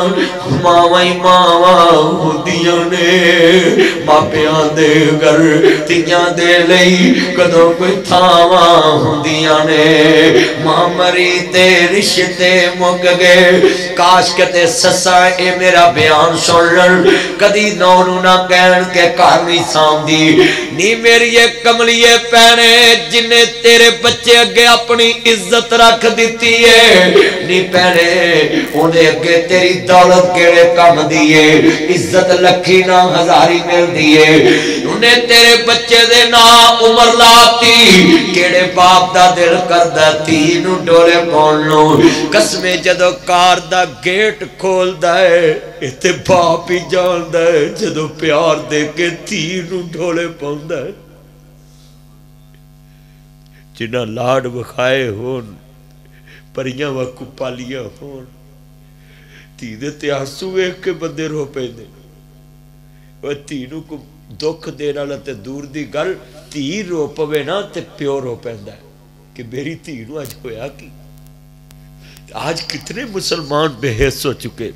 ماواں ہوندیاں نے ماپیاں دے گھر تیاں دے لئی کدوں کوئی تھاواں ہوندیاں نے ماں مری تے رشتے مک گئے کاش کتے سسا اے میرا بیان سن لن کدی نو نہ کہن کے گھر نہیں سامدی نی میری ایک کملیے پینے جنہیں تیرے بچے اگے اپنی عزت رکھ دیتی ہے نہیں پینے انہیں اگے تیری دولت کیڑے کم دیئے عزت لکھی نہ ہزاری مل دیئے انہیں تیرے بچے دے نا عمر لاتی کیڑے باپ دا دل کردہ تینو ڈولے پونو قسمیں جدو کار دا گیٹ کھول دائے اتے باپ ہی جان دائے جدو پیار دے کے تینو ڈولے پون دائے جنہ لاڈ بخائے ہون پریاں وکو پالیاں ہون تیدے تے آسو ایک کے بندے رو پہ دے وہ تینو کو دکھ دینا لتے دور دی گل تی رو پوے نا تے پیو رو پہندہ ہے کہ میری تینو آج ہویا کی آج کتنے مسلمان بے حیث ہو چکے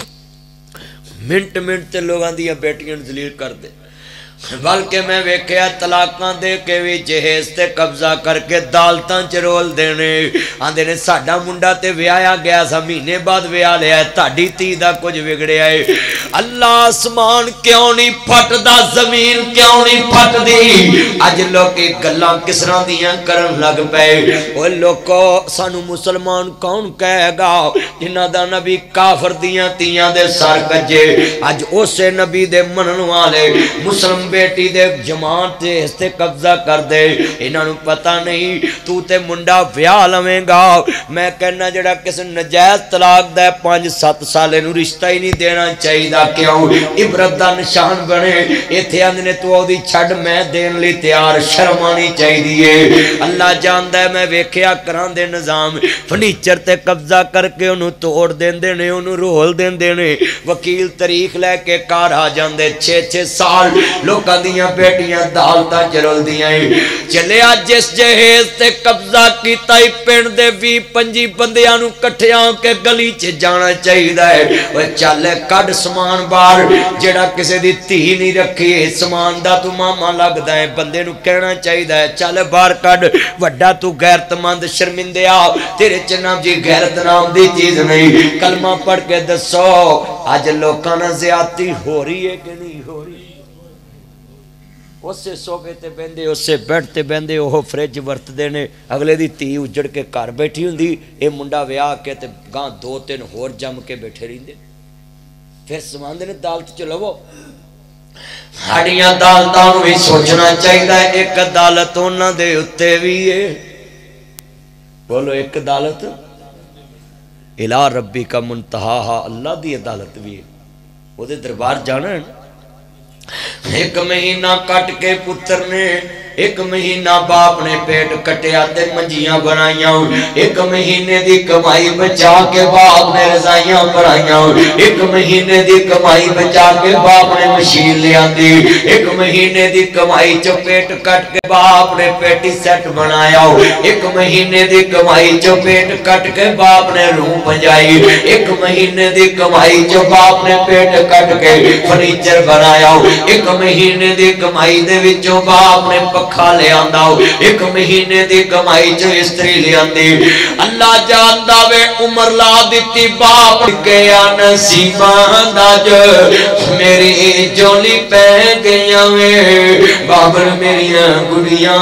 منٹ منٹ تے لوگاں دیا بیٹیاں ذلیل کر دے بلکہ میں ویکھیا طلاقاں دے کے بھی جہیز تے قبضہ کر کے دالتاں چرول دینے آندے نے ساڈا منڈا تے ویایا گیا سا مہینے بعد ویا لیا ہے تاڑی تی دا کچھ بگڑیا ہے اللہ آسمان کیوں نہیں پھٹ دا زمین کیوں نہیں پھٹ دی اج لوگ ایک گلاں کسراں دیاں کرن لگ پئے او لوگو سانو مسلمان کون کہے گا جنہ دا نبی کافر دیاں تیاں دے سر کجے اج اسے نبی دے منن والے مسلم بیٹی دے جماعت دے ہستے قبضہ کر دے انہاں نوں پتہ نہیں تو تے منڈا ویاہ لویں گا میں کہنا جڑا کسے نجائز طلاق دے 5-7 سالے نوں رشتہ ہی نہیں دینا چاہیے کیوں عبرت دا نشان بنے ایتھے اندے نے تو اودی چھڈ میں دین لئی تیار شرم آنی چاہیے اللہ جاندا ہے میں ویکھیا کراں دے نظام فرنیچر تے قبضہ کر کے اونوں توڑ دیندے نے اونوں رول دیندے نے وکیل تاریخ لے کے کار آ جاندے 6-6 سال لوکاں دیاں بیٹیاں دالتاں چرل دیاں چلیا جس جہیز تے قبضہ کیتا ہی پنڈ دے 20-25 بندیاں نوں کٹھیاں کے گلی چ جانا چاہیدا ہے او چل کڈ سامان باہر جڑا کسے دی تھی نہیں رکھی سامان دا تو ماما لگدا ہے بندے نوں کہنا چاہیدا ہے چل باہر کڈ وڈا تو غیرت مند شرمندیا تیرے چ نام جی غیرت نام دی چیز نہیں کلمہ پڑھ کے دسو اج لوکاں نال زیادتی ہو رہی ہے کہ نہیں ہو رہی اس سے صوبے تے بندے اس سے بیٹھ تے بندے وہ فریج ورت دینے اگلے دی تی اجڑ کے گھر بیٹھی ہوندی اے منڈا ویاہ کے تے گاں 2-3 ہور جم کے بیٹھے رہندے پھر سماندے نے دالت چلو ہاڑیاں دالتاں نوں بھی سوچنا چاہیدا ہے ایک عدالت انہاں دے اوتے وی ہے بولو ایک عدالت الہ ربی کا منتہا اللہ دی عدالت بھی ہے وہ دے دربار جانا ہے ایک مہینہ کٹ کے پتر نے ایک مہینہ باپ نے پیٹ کٹیا تے منجیاں بنائیاں ایک مہینے دی کمائی بچا کے باپ نے رضائیاں بنائیاں ایک مہینے دی کمائی بچا کے باپ نے مشین لے آندی ایک مہینے دی کمائی چو پیٹ کٹ کے باپ نے پیٹی سیٹ بنایا ایک مہینے دی کمائی چو پیٹ کٹ کے باپ نے روم بجائی ایک مہینے دی کمائی چو باپ نے پیٹ کٹ کے فرنیچر بنایا ایک مہینے دی کمائی دے وچوں باپ نے پکھا لے آندا ایک مہینے دی کمائی چ استری لے آندی اللہ جاندا وے عمر لا دتی باپ گیا نصیباں دا جو میری جولی پہ گیاں وے بابر میریاں گڑیاں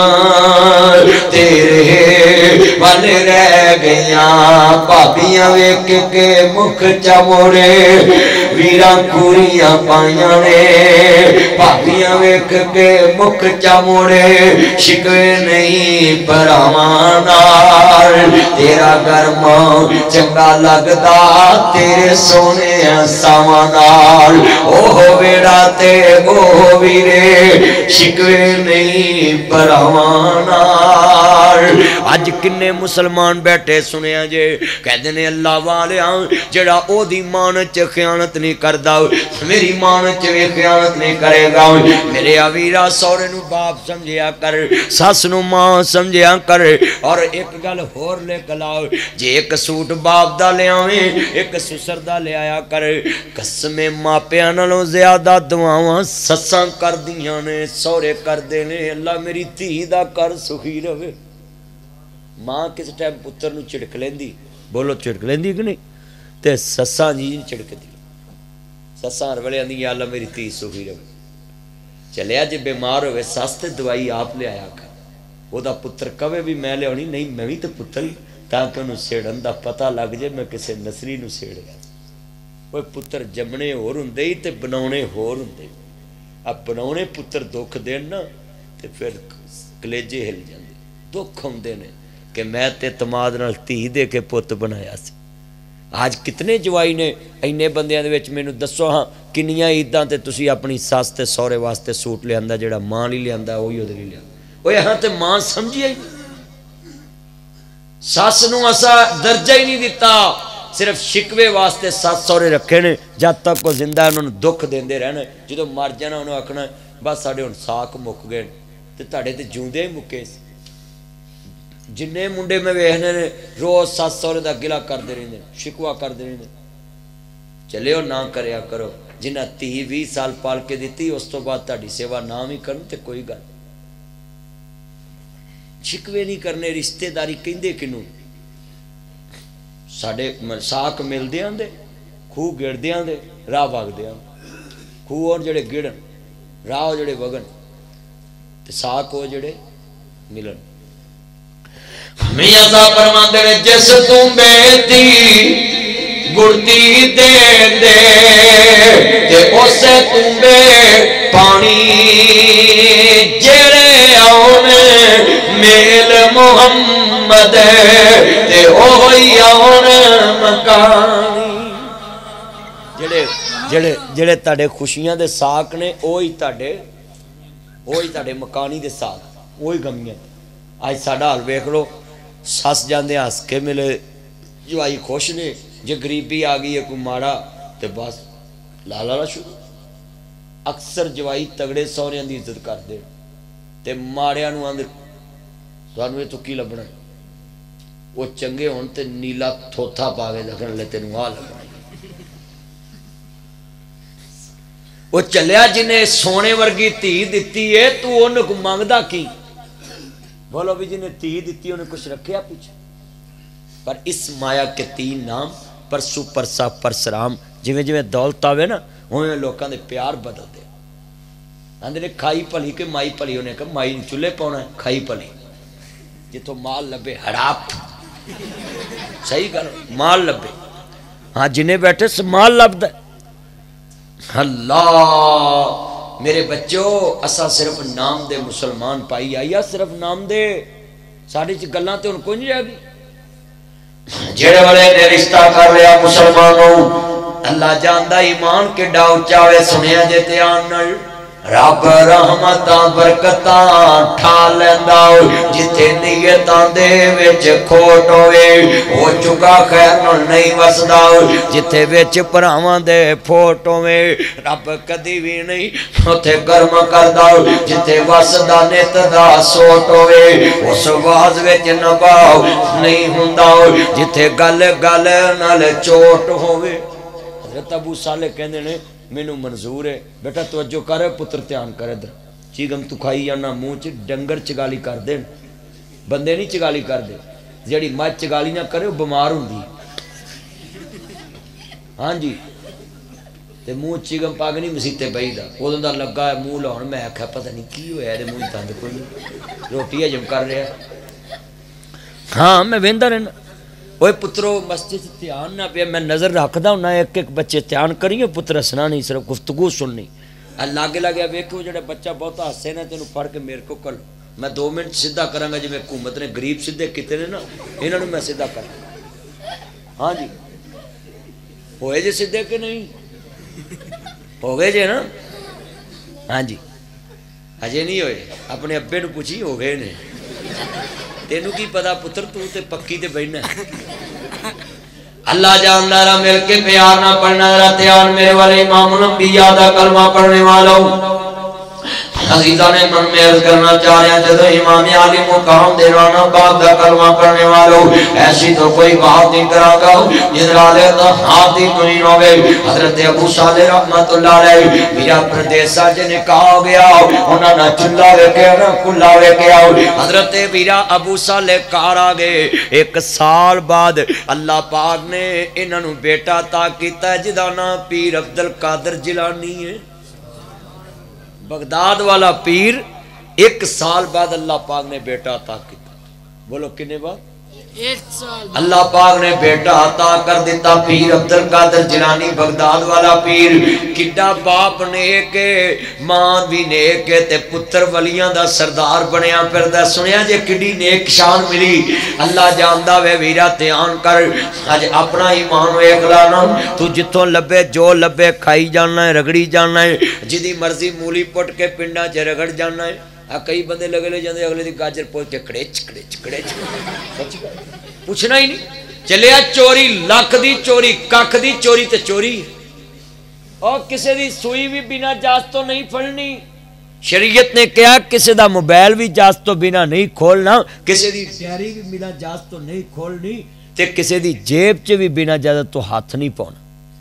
تیرے والے رہ گیاں بابیاں ویکھ کے مکھ چموڑے ویراں کوریاں پائیاں نے بابیاں ویکھ کے مکھ چموڑے شکوے نہیں پراواں نال تیرا گرم چنگا لگدا تیرے سونے ساواں نال اوہ ویڑا تے اوہ ویرے شکوے نہیں پراواں نال اج کنے مسلمان بیٹھے سنیا جے کہندے نے اللہ والیاں جڑا او دی مان چ خیانت نہیں کردا میری مان چ وی خیانت نہیں کرے گا میرے اویرا سورے نو باپ سمجھیا کر ساس نو ماں سمجھیا کر اور ایک گل ہور لے کلاو جے ایک سوٹ باپ دا لے آویں ایک سسر دا لے آیا کر قسم ماپیاں نالوں زیادہ دعاواں سساں کر دیاں نے سورے کر دے نے اللہ میری دھی دا کر سخی رہے ماں کس ٹائم پتر نو چڑک لیندی بولو چڑک لیندی کہ نہیں تے سساں جی چڑک دی سساں ہر ویلے آندی یا اللہ میری دھی سخی رہے چلیا جے بیمار ہوئے سستے دوائی آپ لے آیا کر وہ دا پتر کبھی بھی میں لیا نہیں میں بھی تو پتر ہی تاکہ انہوں سیڑن دا پتہ لگ جائے میں کسے نسری نو سیڑیا وہ پتر جمنے ہور ہوندے ہی تے بناونے ہور ہوندے اب بناونے پتر دکھ دین نا تے پھر کلیجے ہل جاندے دکھ ہوندے نے کہ میں تے اعتماد نال تھی دے کے پت بنایا سی آج کتنے جوائی نے اینے بندیاں دے وچ مینوں دسو ہاں کنیاں عیداں تے تسی اپنی ساس تے سورے واسطے سوٹ لیاندا جڑا ماں نہیں لیاندا وہی اودے لیے وہ یہاں تے ماں سمجھی ہی ساس نو اسا درجہ ہی نہیں دیتا صرف شکوے واسطے ساس سورے رکھے نے جب تک وہ زندہ انہوں نے دکھ دیندے رہنا جدو مر جانا انہوں نے آکھنا بس ساڑھے ان ساک مک گئے تے تاڑے تے جوندے ہی مکے جنہیں منڈے میں ویہنے نے روز ساس سورے دا گلہ کر دے رہے ہیں شکوہ کر دے رہے ہیں چلے ہو نہ کریا کرو جنہ 30-20 سال پال کے دیتی اس تو بعد تاڑی سیوا نام ہی کرنے تے کوئی گل شکوے نہیں کرنے رشتے داری کہندے کنوں ساڑھے ساک مل دیاں دے خوہ گڑ دیاں دے راہ باگ دیاں خوہ اور جڑے گڑن راہ اور جڑے وگن تے ساک ہو جڑے ملن میاں صاحب فرماندے نے جس تم بیتی گڑتی دے دے تے اسے تم بے پانی جڑے آن میل محمد تے اوہی آن مکانی جڑے تاڑے خوشیاں دے ساک نے اوہی تاڑے مکانی دے ساک اوہی گمیاں آج ساڑھا حال بیک لو ساس جاندے ہس کے ملے جو آئی خوش نے جو گریبی آگئی ہے کوئی مارا تے بس لالا شروع اکثر جوائی تگڑے سوریاں دی عزت کر دے تے ماریاں نو اندر تو انوے تو کی لبنا وہ چنگے ہون تے نیلا تھوتھا پاگے دکھن لیتے نو آ لبنا وہ چلیا جنہیں سونے ورگی تھی دیتی ہے تو انہوں کو مانگدہ کی بولو بھی جنہیں تھی دیتی انہیں کچھ رکھیا پیچھے پر اس مایا کے 3 نام پرسو پرسا پرسرام جویں دولت آوے نا انہیں لوکاں دے پیار بدل دے اندھے کھائی پلی کے مائی پلی انہیں کہا مائی چلے پاؤنا ہے کھائی پلی یہ تو مال لبے ہڑاپ صحیح کرو مال لبے ہاں جنہیں بیٹھے سے مال لب دے اللہ میرے بچوں اسا صرف نام دے مسلمان پائی آیا صرف نام دے ساڑھی چی گلان تے ان کو نہیں رہ گئی جڑے والے نے رشتہ کر لیا مسلمانوں اللہ جاندہ ایمان کے ڈاؤ چاوے سنیا جیتے آنر رب رحمتاں برکتاں ٹھا لینداؤ جتے نیتاں دے وچ کھوٹ ہوئے ہو چکا خیر نو نہیں وسداؤ جتے وچ پراوان دے پھوٹ ہوئے رب کدی بھی نہیں ہوتے گرم کرداؤ جتے وسدا نیت دا سوٹ ہوئے اس واز وچ نباؤ نہیں ہونداؤ جتے گل گل نال چوٹ ہوئے حضرت ابو صالح کہندے نے مینوں منظور ہے بیٹا توجہ کرے پتر تیان کرے در چیگم تو کھائی جانا منہ چ ڈنگر چگالی کر دیں بندے نہیں چگالی کر دے جیڑی مجھ چگالی نہ کرے وہ بیمار ہوندی ہاں جی تے منہ چیگم پاگ نہیں مسیتے بھائی دا وہ دا لگا ہے منہ لاؤن میں آکھا پتہ نہیں کی ہویا ہے منہ تاند کوئی نہیں روٹی حجم کر رہا ہے ہاں میں ویندا رہنا اوے پترو مسجد تیان نہ پیا میں نظر رکھدا ہوں نہ ایک ایک بچے تیان کریے پتر ہسنا نہیں صرف گفتگو سننی اللہ لگے ویکھو جڑا بچہ بہتا ہسے نا تینوں پڑھ کے میرے کو کل میں 2 منٹ سیدھا کراں گا جویں حکومت نے غریب سیدھے کیتے نے نا انہاں نوں میں سیدھا کر ہاں جی ہوئے جے سیدھے کہ نہیں ہو گئے جے نا ہاں جی اجے نہیں ہوئے اپنے ابے نوں پوچھی ہو گئے نے تینوں کی پتا پتر تو تے پکی تے بیٹھنا اللہ جاندارا مل کے پیار نہ پڑھنا ذرا تیار میرے والے امام الانبیاء دا کلمہ پڑھنے والوں عزیزان من میں عرض کرنا چاہ رہے ہیں جدو امام عالی مقام دیرانا باپ دا کلمہ پڑھنے والوں ایسی تو کوئی بات نہیں کرا گا جنرالے دا ہاتھی منین ہوئے حضرت ابو صالح رحمت اللہ علیہ میرا پردیسہ جنہیں کہا گیا انہاں نہ چلا وے کے نہ کلا وے کے آؤ حضرت میرا ابو صالح کار آگے 1 سال بعد اللہ پاک نے انہوں بیٹا تا کیتا ہے جدانا پیر عبدالقادر جیلانی ہے بغداد والا پیر ایک سال بعد اللہ پاک نے بیٹا عطا کیتا. بولو کنے بعد؟ ایک سال. اللہ پاک نے بیٹا عطا کر دیتا. پیر عبد القادر جیلانی بغداد والا پیر کڈا باپ نیک ماں بھی نیک تے پتر ولیاں دا سردار بنیا پھردا. سنیا جے کڈی نیک شان ملی. اللہ جاندا وے ویرا دھیان کر اج اپنا ایمان ویکھ لانا. تو جتوں لبے جو لبے کھائی جانا ہے رگڑی جانا ہے جدی مرضی مولی پٹ کے پنڈاں چ رگڑ جانا ہے. کئی بندے لگے لے جاندے اگلے دی گاجر پوچھ کے کڑیچ کڑیچ کڑیچ پوچھنا ہی نہیں. چلیا چوری لاکھ دی چوری ککھ دی چوری تے چوری اور کسے دی سوئی بھی بنا اجازت تو نہیں پھڑنی. شریعت نے کہا کسے دا موبائل بھی اجازت تو بنا نہیں کھولنا, کسے دی ڈیری بھی بنا اجازت تو نہیں کھولنی تے کسے دی جیب چ بھی بنا اجازت تو ہاتھ نہیں پاؤنا.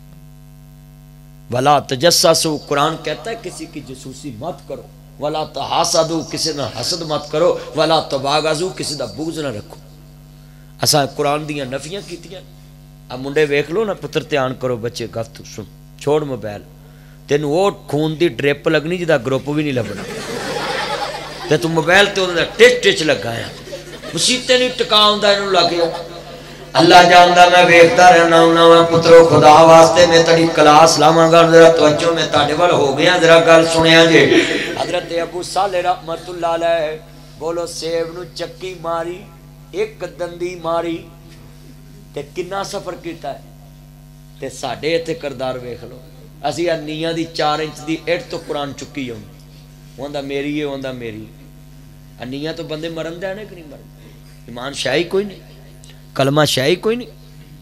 ولا تجسسوا قرآن کہتا ہے کسی کی جاسوسی مت کرو. ولا تحاسدوا کسی نہ حسد مت کرو. ولا تباغضوا کسی دا بغض نہ رکھو. اساں قرآن دیاں نفیاں کیتیاں. اب منڈے ویکھ لو نا پتر دھیان کرو بچے گفت سن چھوڑ موبائل. تین وہ خون دی ڈرپ لگنی جدا گروپ بھی نہیں لبنا تے تو موبائل تے انہاں دا ٹچ ٹچ لگا ہے مسیتے نہیں ٹکا ہوندا اینوں لگ گیا. اللہ جاندا میں ویکھدا رہنا ہوں. پترو خدا واسطے میں تیری کلاس لاواں گا ذرا توجہ میں تہاڈے ول ہو گیا ذرا گل سنیا جے. حضرت ابو صالح رحمت اللہ علیہ بولو سیب نو چکی ماری ایک دندی ماری تے کنا سفر کیتا ہے. تے ساڈے ایتھے کردار ویکھ لو اسی نیاں دی 4 انچ دی اٹ تو قرآن چکی ہوں ہوندا میری ہے ہوندا میری. نیاں تو بندے مرن دے نے کہ نہیں مرن. ایمان شاہی کوئی نہیں کلمہ شاہی کوئی نہیں.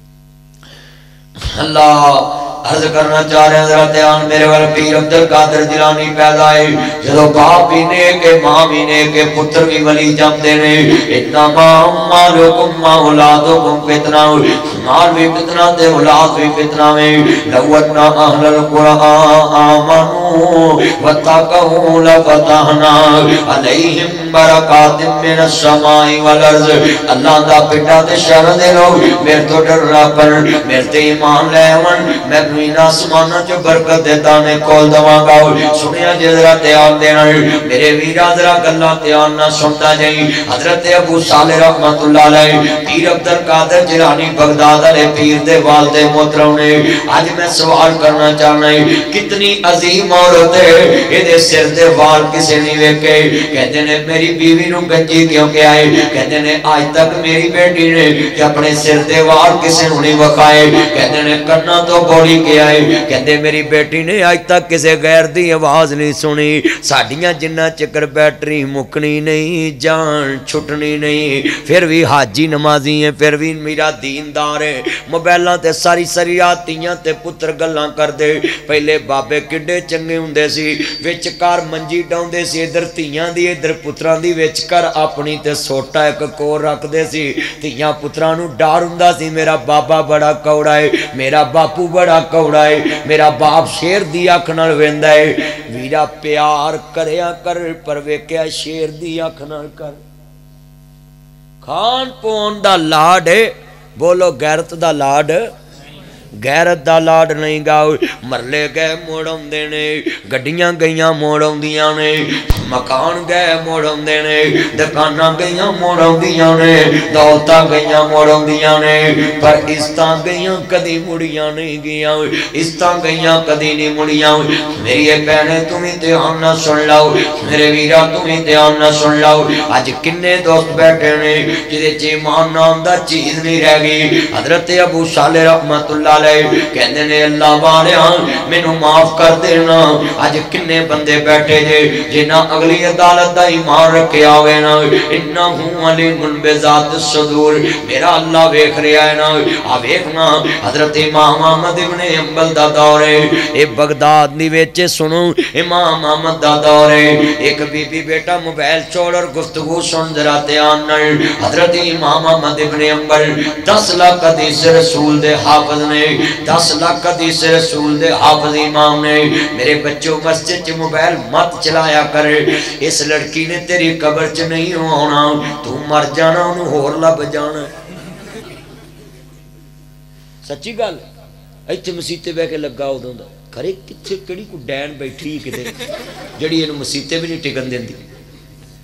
اللہ عرض کرنا چاہ رہے ہیں ذرا دھیان میرے وال. پیر عبد القادر جیلانی پیدا ہے جدو باپ بھی نیک ماں بھی نیک پتر بھی ولی جمدے نے. انما اموالکم واولادکم فتنہ مال بھی فتنہ تے اولاد بھی فتنہ میں. لو ان اہل القرآن آمنوا واتقوا لفتحنا علیہم برکات من السماء والارض. اللہ دا بیٹا تے شہر دے لوگ میرے تو ڈر کر میرے تے ایمان لے آون میں زمین آسمان جو برکت دیتا نے کول دواں گا. سنیا جے ذرا دھیان دینا میرے ویرا ذرا گلاں دھیان نہ سنتا جائیں. حضرت ابو صالح رحمت اللہ علیہ پیر عبد القادر جیلانی بغداد والے پیر دے والد محترم نے. اج میں سوال کرنا چاہنا ہے کتنی عظیم عورت ہے اے دے سر دے وال کسے نہیں ویکھے. کہتے نے میری بیوی نو گنجی کیوں کہ آئے. کہتے نے آج تک میری بیٹی نے کہ اپنے سر دے وال کسے نو نہیں وکھائے. کہتے نے کرنا تو بولی کے آئے. کہتے میری بیٹی نے آج تک کسے غیر دی آواز نہیں سنی. ساڑیاں جنہ چکر بیٹری مکنی نہیں جان چھٹنی نہیں پھر بھی حاجی نمازی ہیں پھر بھی میرا دیندار ہے. موبائلاں تے ساری ساری رات تیاں تے پتر گلاں کر دے. پہلے بابے کڈے چنگے ہوندے سی وچ کار منجی ڈاوندے سی ادھر تیاں دی ادھر پتراں دی وچ کر اپنی تے سوٹا ایک کور رکھ دے سی. تیاں پتراں نو ڈر ہوندا سی میرا بابا بڑا کوڑا ہے میرا باپو بڑا کوڑا ہے میرا باپ شیر دی اکھ نال ویندا ہے. ویرا پیار کریا کر پر ویکھیا شیر دی اکھ نال کر. کھان پون دا لاڈ ہے بولو غیرت دا لاڈ غیرت دا لاڈ نہیں گا. مرلے گئے موڑ آندے نے گڈیاں گئیاں موڑ آندیاں نے مکان گئے موڑ آندے نے دکاناں گئیاں موڑ آندیاں نے دولتاں گئیاں موڑ آندیاں نے پر عزتاں گئیاں کدی مڑیاں نہیں گیاں. عزتاں گئیاں کدی نہیں مڑیاں. میری بہنیں تمہیں دھیان نہ سن لاؤ میرے ویرا تمہیں دھیان نہ سن لاؤ. اج کنے دوست بیٹھے نے جدے چ ایمان نام دا چیز نہیں رہ گئی. حضرت ابو صالح رحمت اللہ کہندے نے اللہ والیاں مینوں معاف کر دینا. اج کنے بندے بیٹھے جے جنہاں اگلی عدالت دا ایمان رکھیا ہوئے نا. انہ علیم بذات الصدور میرا اللہ ویکھ رہا ہے نا. آ ویکھنا حضرت امام احمد ابن حنبل دا دور ہے. اے بغداد دی وچ سنو امام احمد دا دور ہے. ایک بی بی بیٹا موبائل چھوڑ اور گفتگو سن ذرا دھیان نال. حضرت امام احمد ابن حنبل 10 لاکھ حدیث رسول دے حافظ نے 10 لاکھ حدیث رسول دے حافظ امام نے. میرے بچوں مسجد چ موبائل مت چلایا کر اس لڑکی نے تیری قبر چ نہیں ہونا تو مر جانا انہوں ہور لب جانا. سچی گل ایتھے مسیتے بہ کے لگا ادوں دا کھرے کتھے کیڑی کو ڈین بیٹھی کتے جڑی اینوں مسیتے بھی نہیں ٹکن دیندی.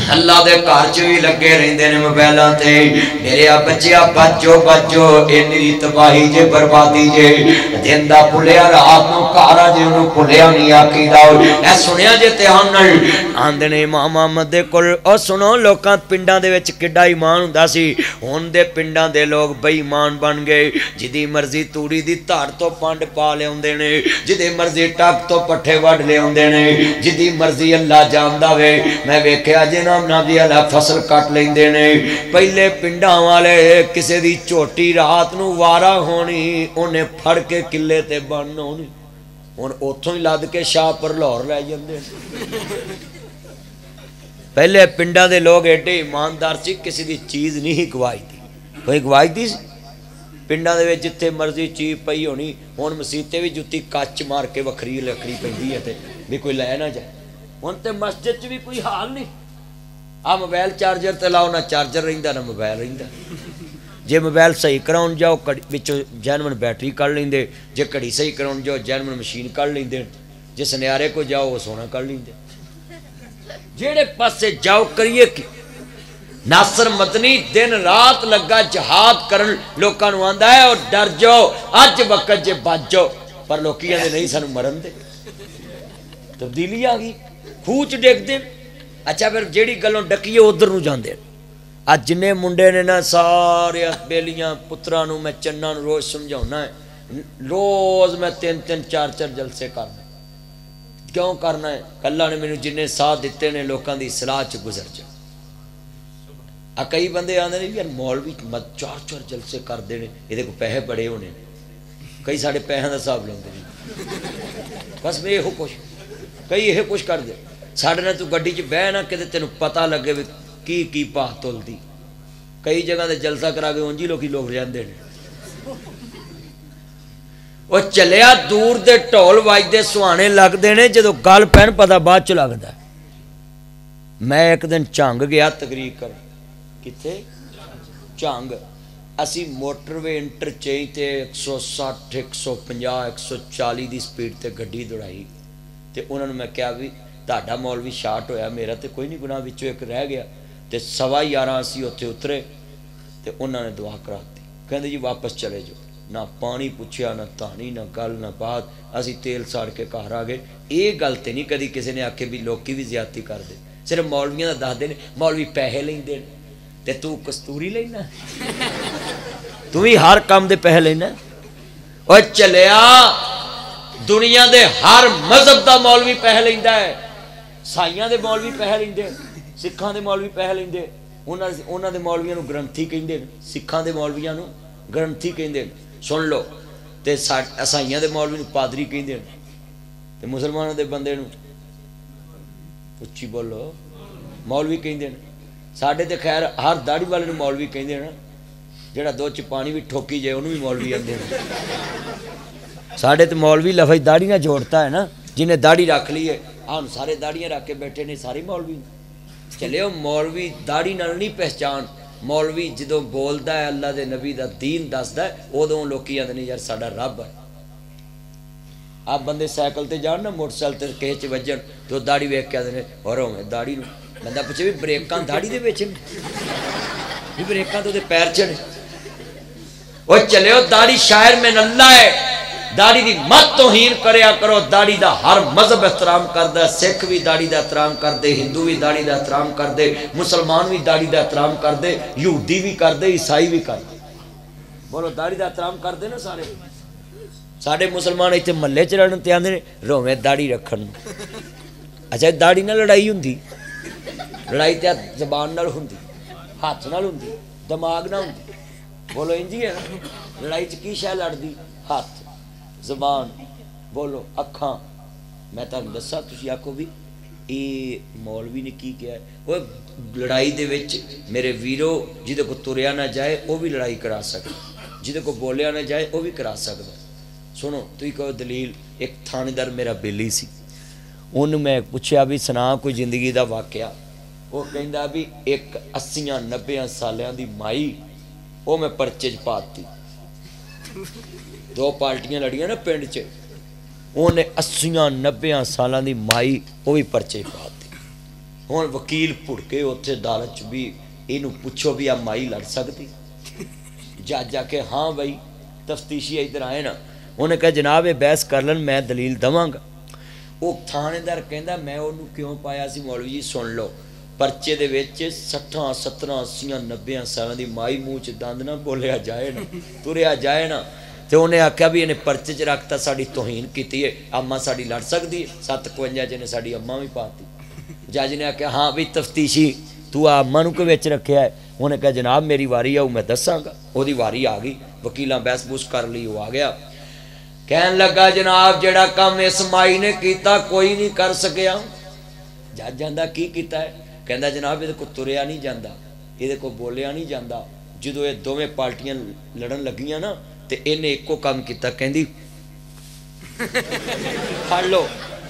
اللہ دے گھر چ بھی لگے رہندے نے موبائلاں تے میرے بچیا بچو بچو اینی تباہی جے بربادی جے دن دا بھلیا رات نو گھر جے اونوں بھلیا نہیں آکھیدا اے سنیا جے دھیان نال آندے نے امام احمد دے کول او سنو لوکاں پنڈاں دے وچ کڈا ایمان ہوندا سی ہن دے پنڈاں دے لوگ بے ایمان بن گئے جدی مرضی توڑی دی دھار تو پانڈ پا لیاوندے نے جدی مرضی ٹک تو پٹھے وڈ لیاوندے نے جدی مرضی اللہ جاندا وے میں ویکھیا جناب نبی اللہ فصل کٹ لیندے نے پہلے پنڈاں والے کسے دی چوٹی رات نو وارا ہونی اونے پھڑ کے کلے تے بن ہونی ہن اوتھوں ہی لد کے شاہ پر لاہور لے جاندے پہلے پنڈاں دے لوگ ایڈے ایماندار سی کسی دی چیز نہیں گوائی دی کوئی گوائی دی پنڈاں دے وچ جتھے مرضی چیز پئی ہونی ہن مسیتے بھی جُتی کچ مار کے وکھری لکڑی پیندی ہے تے بھی کوئی لے نہ جائے ہن تے مسجد چ بھی کوئی حال نہیں آ موبائل چارجر تے لاؤ نہ چارجر رہندا نہ موبائل رہندا جے موبائل صحیح کراؤن جاؤ وچ جینون بیٹری کڈ لیندے جے گھڑی صحیح کراؤن جاؤ جینون مشین کڈ لیندے جے سنیارے کو جاؤ وہ سونا کڈ لیندے جیڑے پاسے جاؤ کریے کی ناصر مدنی دن رات لگا جہاد کرن لوکاں نوں آندا ہے اور ڈر جاؤ اج وقت جے بچ جاؤ پر لوکی آندے نہیں سانوں مرن دے تبدیلی آ گئی خوچ ڈگ دے اچھا پھر جیڑی گلوں ڈکیے ادھر نوں جاندے اج جنے منڈے نے نا سارے بیلیاں پتراں نوں میں چناں نوں روز سمجھاؤنا ہے روز میں 3-3 4-4 جلسے کرنا کیوں کرنا ہے اللہ نے مینوں جننے ساتھ دیتے نے لوکاں دی اصلاح چ گزر جا کئی بندے آندے نے یار مولوی 4-4 جلسے کردے نے یہ کو پیسے بڑے ہونے کئی ساڈے پیسوں دا حساب لاندے نے بس میں یہ کچھ کئی یہ کچھ کر دے ساڈے نال تو گڈی چ بہ نہ کتے تینوں پتہ لگے وی کی پاہ تلدی کئی جگہ تے جلسہ کرا کے اونجی لوگ رہندے نے وہ چلیا دور دے ٹول واجدے سوانے لگتے ہیں جدو گل پہن پتا بعد چ لگتا ہے میں ایک دن چنگ گیا تقریر کر کتنے چنگ اسی موٹر وے انٹرچینج تے 160 150 140 دی سپیڈ تے گڈی دوڑائی تے انہوں نے میں کہا بھی تہاڈا مولوی شارٹ ہویا میرا تے کوئی نہیں گناہ وچوں ایک رہ گیا تے 11:15 اسی اوتھے اترے تے انہوں نے دعا کرا دی کہندے جی واپس چلے جاؤ نہ پانی پوچھیا نہ تانی نہ گل نہ بات اسی تیل ساڑ کے گھر آ گئے یہ گل تے نہیں کدی کسی نے آکھے بھی لوکی بھی زیادتی کر دے صرف مولویاں دا دس دے مولوی پیسے لیندے تے تو کستوری لینا تو ہی ہر کام دے پیسے لینا او چلیا دنیا دے ہر مذہب دا مولوی پیسے لیندا ہے سائیاں دے مولوی پیسے لیندے سکھاں دے مولوی پیسے لیندے انہاں دے مولویاں نو گرنتھی کہندے سکھاں دے مولویاں نو گرنتھی کہندے سن لو تے عیسائیاں دے مولوی نو پادری کہندے تے مسلماناں دے بندے نو اچھی بولو مولوی کہندے ساڈے تے خیر ہر داڑھی والے نو مولوی کہندے نا جڑا دو چ پانی بھی ٹھوکی جائے انہوں بھی مولوی آندے ساڈے تے مولوی لفظ داڑھی نہ جوڑتا ہے نا جنہیں داڑھی رکھ لی ہے ہن سارے داڑیاں رکھ کے بیٹھے نے سارے مولوی چلے او مولوی داڑھی نال نہیں پہچان مولوی جدوں بولدا ہے اللہ دے نبی دا دین دسدا ہے اودوں لوکی آندے نے یار ساڈا رب ہے آپ بندے سائیکل تے جان نا موٹر سائیکل تے کہے چ وجن تو داڑھی ویکھ کے آندے نے اور ہوے داڑھی نو بندہ پوچھے بھی بریکاں داڑھی دے وچ بھی بریکاں تو دے پیر چ نے او چلے داڑھی شاعر میں اللہ ہے داڑھی دی مت توہین کریا کرو داڑھی دا ہر مذہب احترام کردا ہے سکھ بھی داڑھی دا احترام کردے ہندو بھی داڑھی دا احترام کردے مسلمان بھی داڑھی دا احترام کردے یہودی بھی کردے عیسائی بھی کردے بولو داڑھی دا احترام کردے نا سارے ساڈے مسلمان ایتھے محلے چ رہن تے آندے نے روویں داڑھی رکھن اچھا داڑھی نال لڑائی ہوندی لڑائی تے زبان نال ہوندی ہاتھ نال ہوندی دماغ نال ہوندی بولو انجی ہے لڑائی چ کی شے لڑدی ہاتھ زبان بولو اکھاں میں تانوں دساں تسی آکھو بھی اے مولوی نے کی کیا ہے وہ لڑائی دے وچ میرے ویرو جدے کو تریا نہ جائے وہ بھی لڑائی کرا سکدا جدے کو بولیا نہ جائے وہ بھی کرا سکدا سنو تسی کہو دلیل ایک تھانے دار میرا بیلی سی ان میں پوچھیا بھی سنا کوئی زندگی دا واقعہ وہ کہندا بھی ایک 80-90 سالیاں دی مائی وہ میں پرچے چ پاتی دو پارٹیاں لڑیاں نا پنڈ چ انہیں 80-90 سالاں دی مائی وہ بھی پرچے پاتی ہوں وکیل بھڑکے اتنے عدالت چ بھی یہ پوچھو بھی آ مائی لڑ سکتی؟ جج آ کے ہاں بھائی تفتیشی ادھر آئے نا، انہیں کہا جناب یہ بحث کر لین میں دلیل دواں گا۔ وہ تھانے دار کہندا میں انہوں کیوں پایا سی مولوی جی سن لو، پرچے دے وچ 60 70 80 90 سال دی مائی منہ چ دند نہ بولیا جائے نا، تریا جائے نا، تو انہیں آخیا بھی انہیں پرچے چ رکھتا ساری توہین کیتی ہے، اما ساری لڑ سکتی ہے، 57 جنے ساری اما بھی پاتی۔ جج نے آخیا ہاں بھی تفتیشی تو اما نو کے وچ رکھیا ہے؟ انہیں کہا جناب میری واری آؤ میں دساں گا۔ وہ واری آ گئی، وکیلاں بحث بوس کر لی، وہ آ گیا کہن لگا جناب جڑا کام اس مائی نے کیتا کوئی نہیں کر سکیا۔ جج جاندہ کی کیتا ہے؟ کہندا جناب یہ کو تریا نہیں جاندہ، یہ کو بولیا نہیں جاندہ، جدو یہ دوویں پارٹیاں لڑن لگیاں نا تے انہیں ایک کو کام کیتا، کہندی پھڑ لو،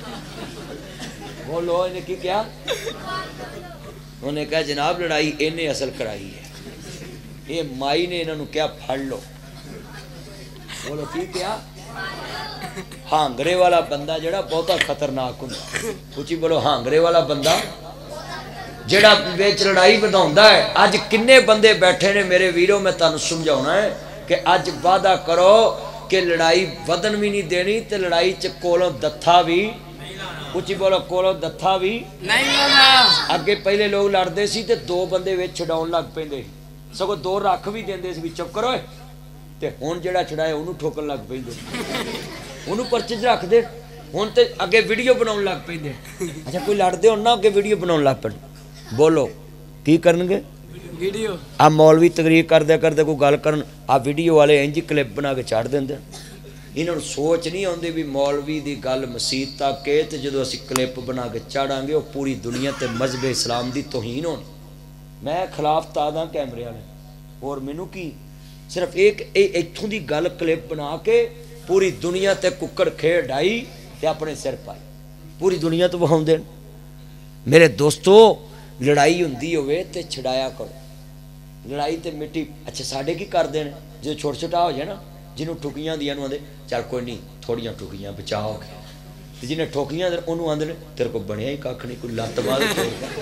بولو انہیں کی کیا؟ انہیں کہا جناب لڑائی انہیں اصل کرائی ہے، یہ مائی نے انہوں کیا پھڑ لو، بولو کی کیا؟ ہانگرے والا بندہ جڑا بہتا خطرناک ہوں، پوچھی بولو ہانگرے والا بندہ جڑا بیچ لڑائی بداؤندا ہے۔ آج کنے بندے بیٹھے نے میرے ویروں میں تانوں سمجھاؤنا ہے کہ آج وعدہ کرو کہ لڑائی ودن بھی نہیں دینی تے لڑائی چ کولوں دتھا بھی، پوچھی بولو کولوں دتھا بھی نہیں ہونا۔ اگے پہلے لوگ لڑدے سی تے دو بندے وچ چھڈاؤن لگ پیندے، سگوں دو رکھ بھی دیندے سی بھی چپ کرو تے ہون جڑا چھڑائے انہوں ٹھوکن لگ پیندے، انہوں پرچے چ رکھ دے، ہون تے اگے ویڈیو بناؤن لگ پیندے۔ اچھا کوئی لڑدے ہون نا اگے ویڈیو بناؤن لگ پیندے، بولو کی کرنگے؟ ویڈیو۔ آپ مولوی تقریر کردے کوئی گل کرن آپ ویڈیو والے انجی کلپ بنا کے چاڑ دیندے۔ انہوں سوچ نہیں ہوندی بھی مولوی دی گل مسیت تک کے تے جدو اسی کلپ بنا کے چاڑاں گے وہ پوری دنیا تے مذہب اسلام دی توہین ہون۔ میں خلاف تاداں کیمرے والے اور مینوں کی صرف ایک ایتھوں دی گل کلپ بنا کے پوری دنیا تے ککڑ کھیڑ ڈائی تے اپنے سر پائی، پوری دنیا تو وہاں دین۔ میرے دوستو لڑائی ہوندی ہوئے تے چھڑایا کرو، لڑائی تے مٹی اچھا ساڑھے کی کر دین جو چھوٹ چھوٹا ہو جائے نا، جنہوں ٹھوکیاں دیا نو آدھے چل کوئی نہیں تھوڑیاں ٹھوکیاں بچاؤ گے، جنہیں ٹھوکیاں انہوں آدھے تیرے کو بنیا ہی کاکھ نہیں کوئی لات مار چھوڑ گا۔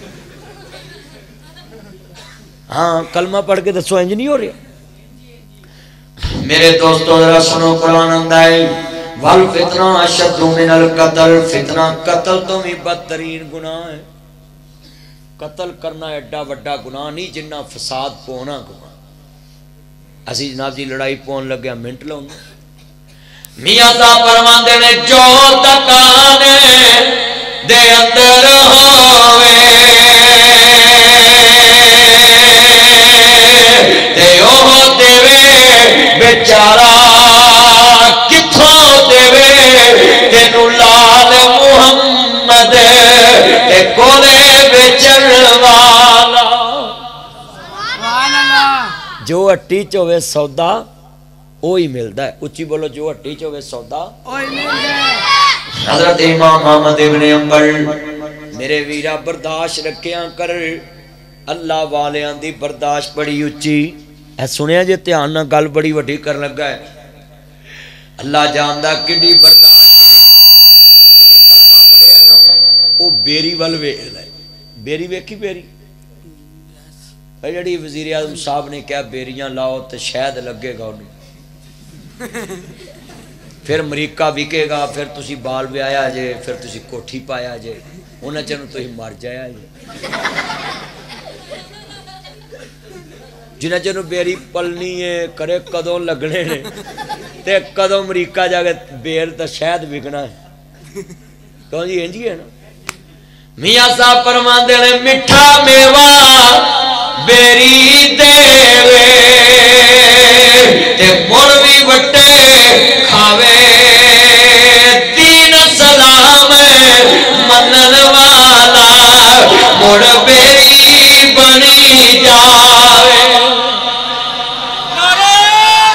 ہاں کلمہ پڑھ کے دسو انج نہیں ہو رہا۔ میرے دوستو ذرا سنو قرآن آندا ہے والفتنہ اشد من القتل، فتنہ قتل تو بھی بدترین گناہ ہے۔ قتل کرنا ایڈا وڈا گناہ نہیں جنہ فساد پونا گناہ۔ اسی جناب جی لڑائی پون لگیا منٹ لاؤں میاں دا فرماندے نے جو تکانے دے اندر ہوئے تے اوہ دیوے بیچارہ کتھوں دیوے تینو لال محمد تے کولے بیچن والا۔ جو اٹی چوے سودا وہی ملتا ہے، اچھی بولو جو اٹی چوے سودا وہی ملتا ہے۔ حضرت امام احمد ابن حنبل میرے ویرا برداشت رکھیاں کر، اللہ والیاں دی برداشت بڑی اچھی ہے۔ سنیا جے دھیان نہ گل بڑی وڈی کر لگا ہے، اللہ جاندا کڈی برداشت ہے۔ جنہیں کلمہ پڑھیا نا وہ بیری ول ویکھدا ہے، بیری ویکھی بیری جڑی وزیر اعظم صاحب نے کہا بیریاں لاؤ تو شاید لگے گا انہیں، پھر امریکہ وکے گا، پھر تسی بال بیایا جے، پھر تسی کوٹھی پایا جے، انہیں چنوں تسی مر جایا جے۔ جنہیں چنوں بیری پلنی ہے کرے کدوں لگنے نے تے کدوں امریکہ جا کے بیر تا شاید وکنا ہے، تو جی انجی ہے نا۔ میاں صاحب فرماندے نے مٹھا میوہ بیری دیوے تے مروی وٹے کھاوے دین سلام منن والا مڑ بیری بنی جاوے۔ نعرہ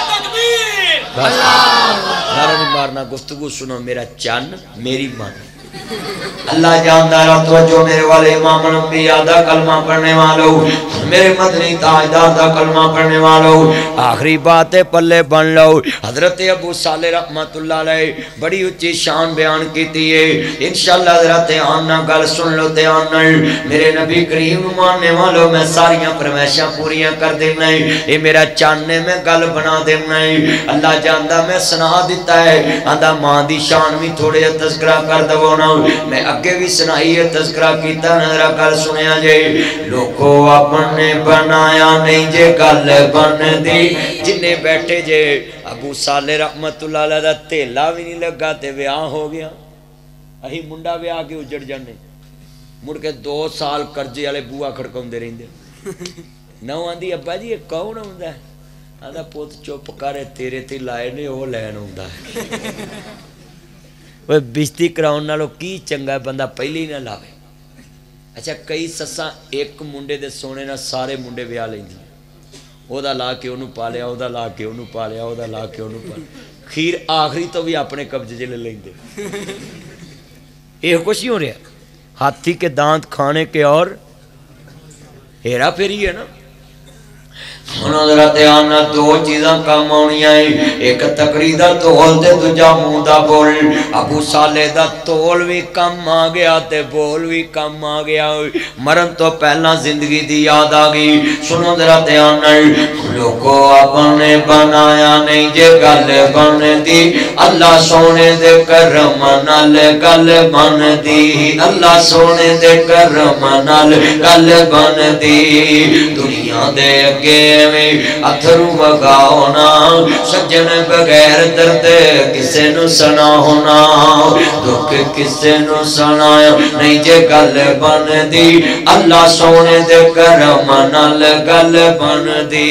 تکبیر، نعرہ نہیں مارنا، گفتگو سنو میرا چن میری من۔ اللہ جاندار توجہ میرے والے امام الانبیاء دا کلمہ پڑھنے والوں، میرے مدنی تاجدار دا کلمہ پڑھنے والوں، آخری بات پلے بن لو۔ حضرت ابو صالح رحمت اللہ علیہ بڑی اچھی شان بیان کیتی ہے، انشاءاللہ حضرت آنا گل سن لو دھیان نال۔ میرے نبی کریم ماننے والوں میں ساریاں فرمائشاں پوریاں کر دینا ہے، یہ میرا چانے میں گل بنا دینا ہے۔ اللہ جاندا میں سنا دیتا ہے، آندا ماں دی شان بھی تھوڑے تذکرہ کر دوانا، میں اگے بھی سنائی ہے تذکرہ کیتا نظرہ کر سنیا جے۔ لوگوں اپنے بنایا نہیں جے گل بن دی، جنہیں بیٹھے جے ابو صالح رحمت اللہ علیہ دا تیلا بھی نہیں لگا تے ویاہ ہو گیا، اہی منڈا ویاہ کے اجڑ جانے، مڑ کے 2 سال کرجے والے بوا کھڑکاؤندے رہندے، نو آندی ابا جی یہ کون ہوندا ہے؟ آندا پوت چپ کرے تیرے تے لائے نے وہ لین ہوندا ہے۔ وہ بشتی کراؤن نالو کی چنگا ہے بندہ پہلے ہی نہ لاوے۔ اچھا کئی سساں ایک منڈے دے سونے نہ سارے منڈے ویاہ لیندی، او دا لا کے انہوں پالیا، او دا لا کے انہوں پالیا، او دا لا کے انہوں پالیا، خیر آخری تو بھی اپنے قبضے جلے لیندے۔ یہ کچھ ہی ہو رہا ہے، ہاتھی کے دانت کھانے کے اور ہیرا پھیری ہے نا۔ سنو ذرا دھیان نال، 2 چیزاں کام آنیاں ہیں، ایک تقریر دا تول تے دوجا منہ دا بول۔ ابو صالح دا تول بھی کم آ گیا تے بول بھی کم آ گیا، مرن تو پہلا زندگی دی یاد آ گئی۔ سنو ذرا دھیان نال، لوگوں اپنے بنایا نہیں جے گل بن دی، اللہ سونے دے کرم نال گل بن دی، اللہ سونے دے کرم نال گل بن دی۔ دنیا دے اگے اتھرو وگاؤنا، سجن بغیر درد کسے نو سنا ہونا، دکھ کسے نو سنایا نہیں جے گل بن دی، اللہ سونے دے کرم نال گل بن دی۔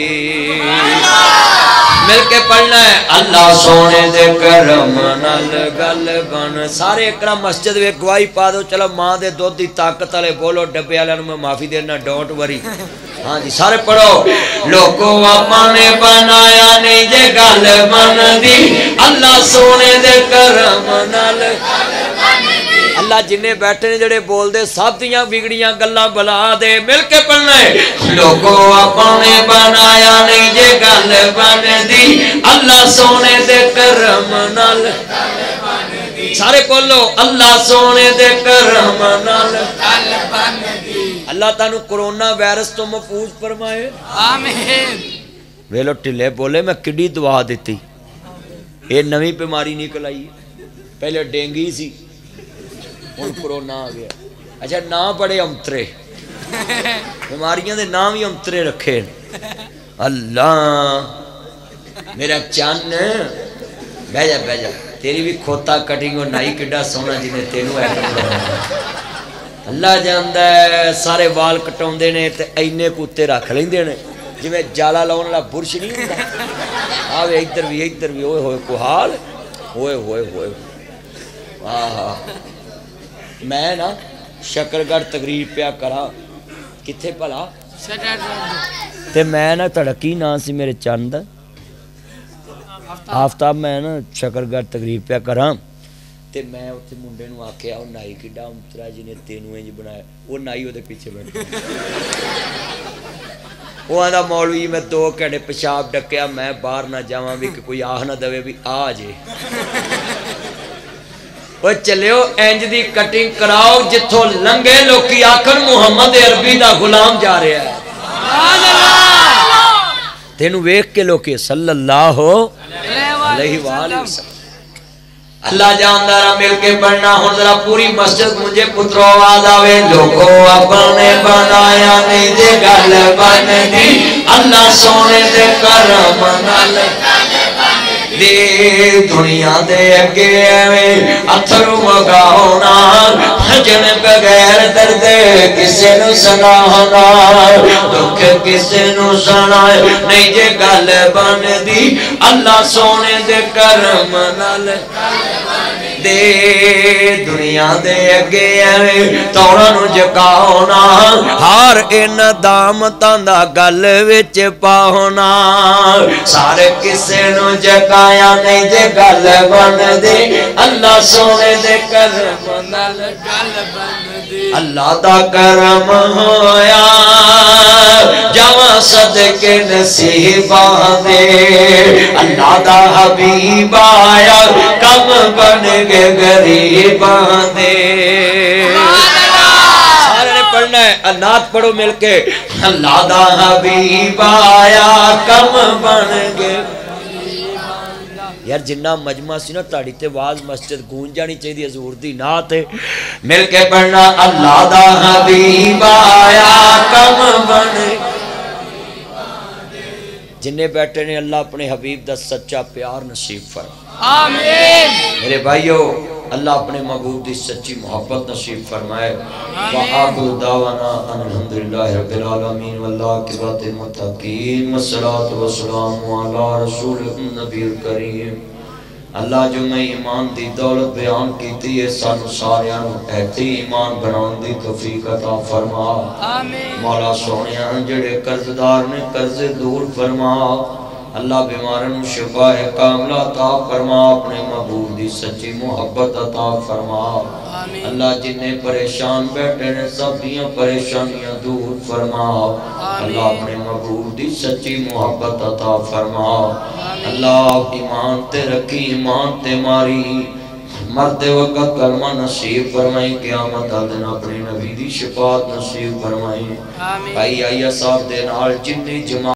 مل کے پڑھنا ہے، اللہ سونے دے کرم نال گل بن۔ سارے اکرام مسجد میں گواہی پا دو، چلو ماں دے دودھ دی طاقت والے بولو، ڈبے والے میں معافی دینا، ڈونٹ وری۔ ہاں جی سارے پڑھو، لوگوں اپنے بنایا نہیں جے گل بن دی، اللہ سونے دے کرم نال۔ اللہ جنہیں بیٹھے نے جڑے بول دے سب دیاں بگڑیاں گلاں بلا دے۔ مل کے پڑھنا ہے، لوگوں اپنے بنایا نہیں جے گل بن دی، اللہ سونے دے کرم نال۔ سارے بولو، اللہ سونے دے کرم نال گل بن دی۔ اللہ تعالیٰ کرونا وائرس تو محفوظ فرمائے، آمین۔ ویلو ٹلے بولے میں کڈی دعا دیتی، یہ نویں بیماری نکل آئی، پہلے ڈینگی سی، ہن کرونا آ گیا۔ اچھا نام بڑے امترے، بیماریاں دے نام ہی امترے رکھے۔ اللہ میرا چان بہ جا بہ جا، تیری بھی کھوتا کٹنگ اور نائی کڈا سونا جنہیں تینوں ہے۔ اللہ جاندا ہے سارے وال کٹاؤندے نے تے اینے کتے رکھ لیندے نے، جویں جالا لاؤن والا برش نہیں ہوندا، آوے ادھر بھی اوئے ہوئے کو حال، ہوئے ہوئے ہوئے۔ آہا میں نا شکرگڑھ تقریر پیا کرا، کتھے بھلا تے میں نا تڑکی نا سی میرے چند آفتاب، میں نا شکرگڑھ تقریر پیا کرا تے میں اتھے منڈے نو آکھیا او نائی کڈا امترا جنہیں تینوں انج بنایا، وہ نائی او دے پیچھے بیٹھا، وہ آندا مولوی میں 2 گھنٹے پیشاب ڈکیا، میں باہر نہ جاواں بھی کہ کوئی آہ نہ دوے بھی آ جے۔ وہ چلیو انج دی کٹنگ کراؤ جتھوں لنگے لوکی آکھن محمد عربی دا غلام جا رہا ہے، تینوں ویکھ کے لوکی صلی اللہ علیہ وآلہ وسلم۔ اللہ جاندارہ مل کے پڑھنا، ہن ذرا پوری مسجد مجھے پترو آواز آوے، لوگوں اپنے بنایا نہیں جے گل بن دی، اللہ سونے دے کرم نال دی۔ دنیا دے اگے ایویں اتھرو وگاؤنا، جن بغیر درد کسے نو سنانا، دکھ کسے نو سنا نہیں جے گل بن دی، اللہ سونے دے کرم نال دے دنیا دے اگے ایویں توڑاں نو جکاؤنا ہر ان دامتاں دا گل وچ پاؤنا سارے کسے نو جکایا نہیں جے گل بن دے اللہ سونے دے کرم نال گل بن دے اللہ دا کرم ہویا جواں صدقے نصیباں دے اللہ دا حبیب آیا کم بن گے غریباں دے سارے نے پڑھنا ہے نعت پڑھو مل کے اللہ دا حبیب آیا کم بن گے یار جنہ مجمع سی نا تاڑی تے واز مسجد گونج جانی چاہیے حضور دی نعت ہے مل کے پڑھنا اللہ دا حبیب آیا کم بن جنہیں بیٹھے نے اللہ اپنے حبیب دا سچا پیار نصیب فرمائے آمین میرے بھائیو اللہ اپنے محبوب دی سچی محبت نصیب فرمائے وآخر دعوانا الحمدللہ رب العالمین والعاقبۃ للمتقین والصلاۃ والسلام علی رسول النبی الکریم اللہ جو میں ایمان دی دولت بیان کیتی ہے سانو ساریاں ایتی ایمان بنان دی توفیق عطا فرما مولا سونیاں جڑے قرضدار نے قرض دور فرما اللہ بیمارن شفا کاملہ عطا فرما اپنے محبوب دی سچی محبت عطا فرما اللہ جنہیں پریشان بیٹھے نے سب دیاں پریشانیاں دور فرما اللہ اپنے محبوب دی سچی محبت عطا فرما اللہ ایمان تے رکھی ایمان تے ماری مرتے وقت کلمہ نصیب فرمائی قیامت دن اپنے نبی دی شفاعت نصیب فرمائی آئی آئی صاحب دے نال جنہیں جماعت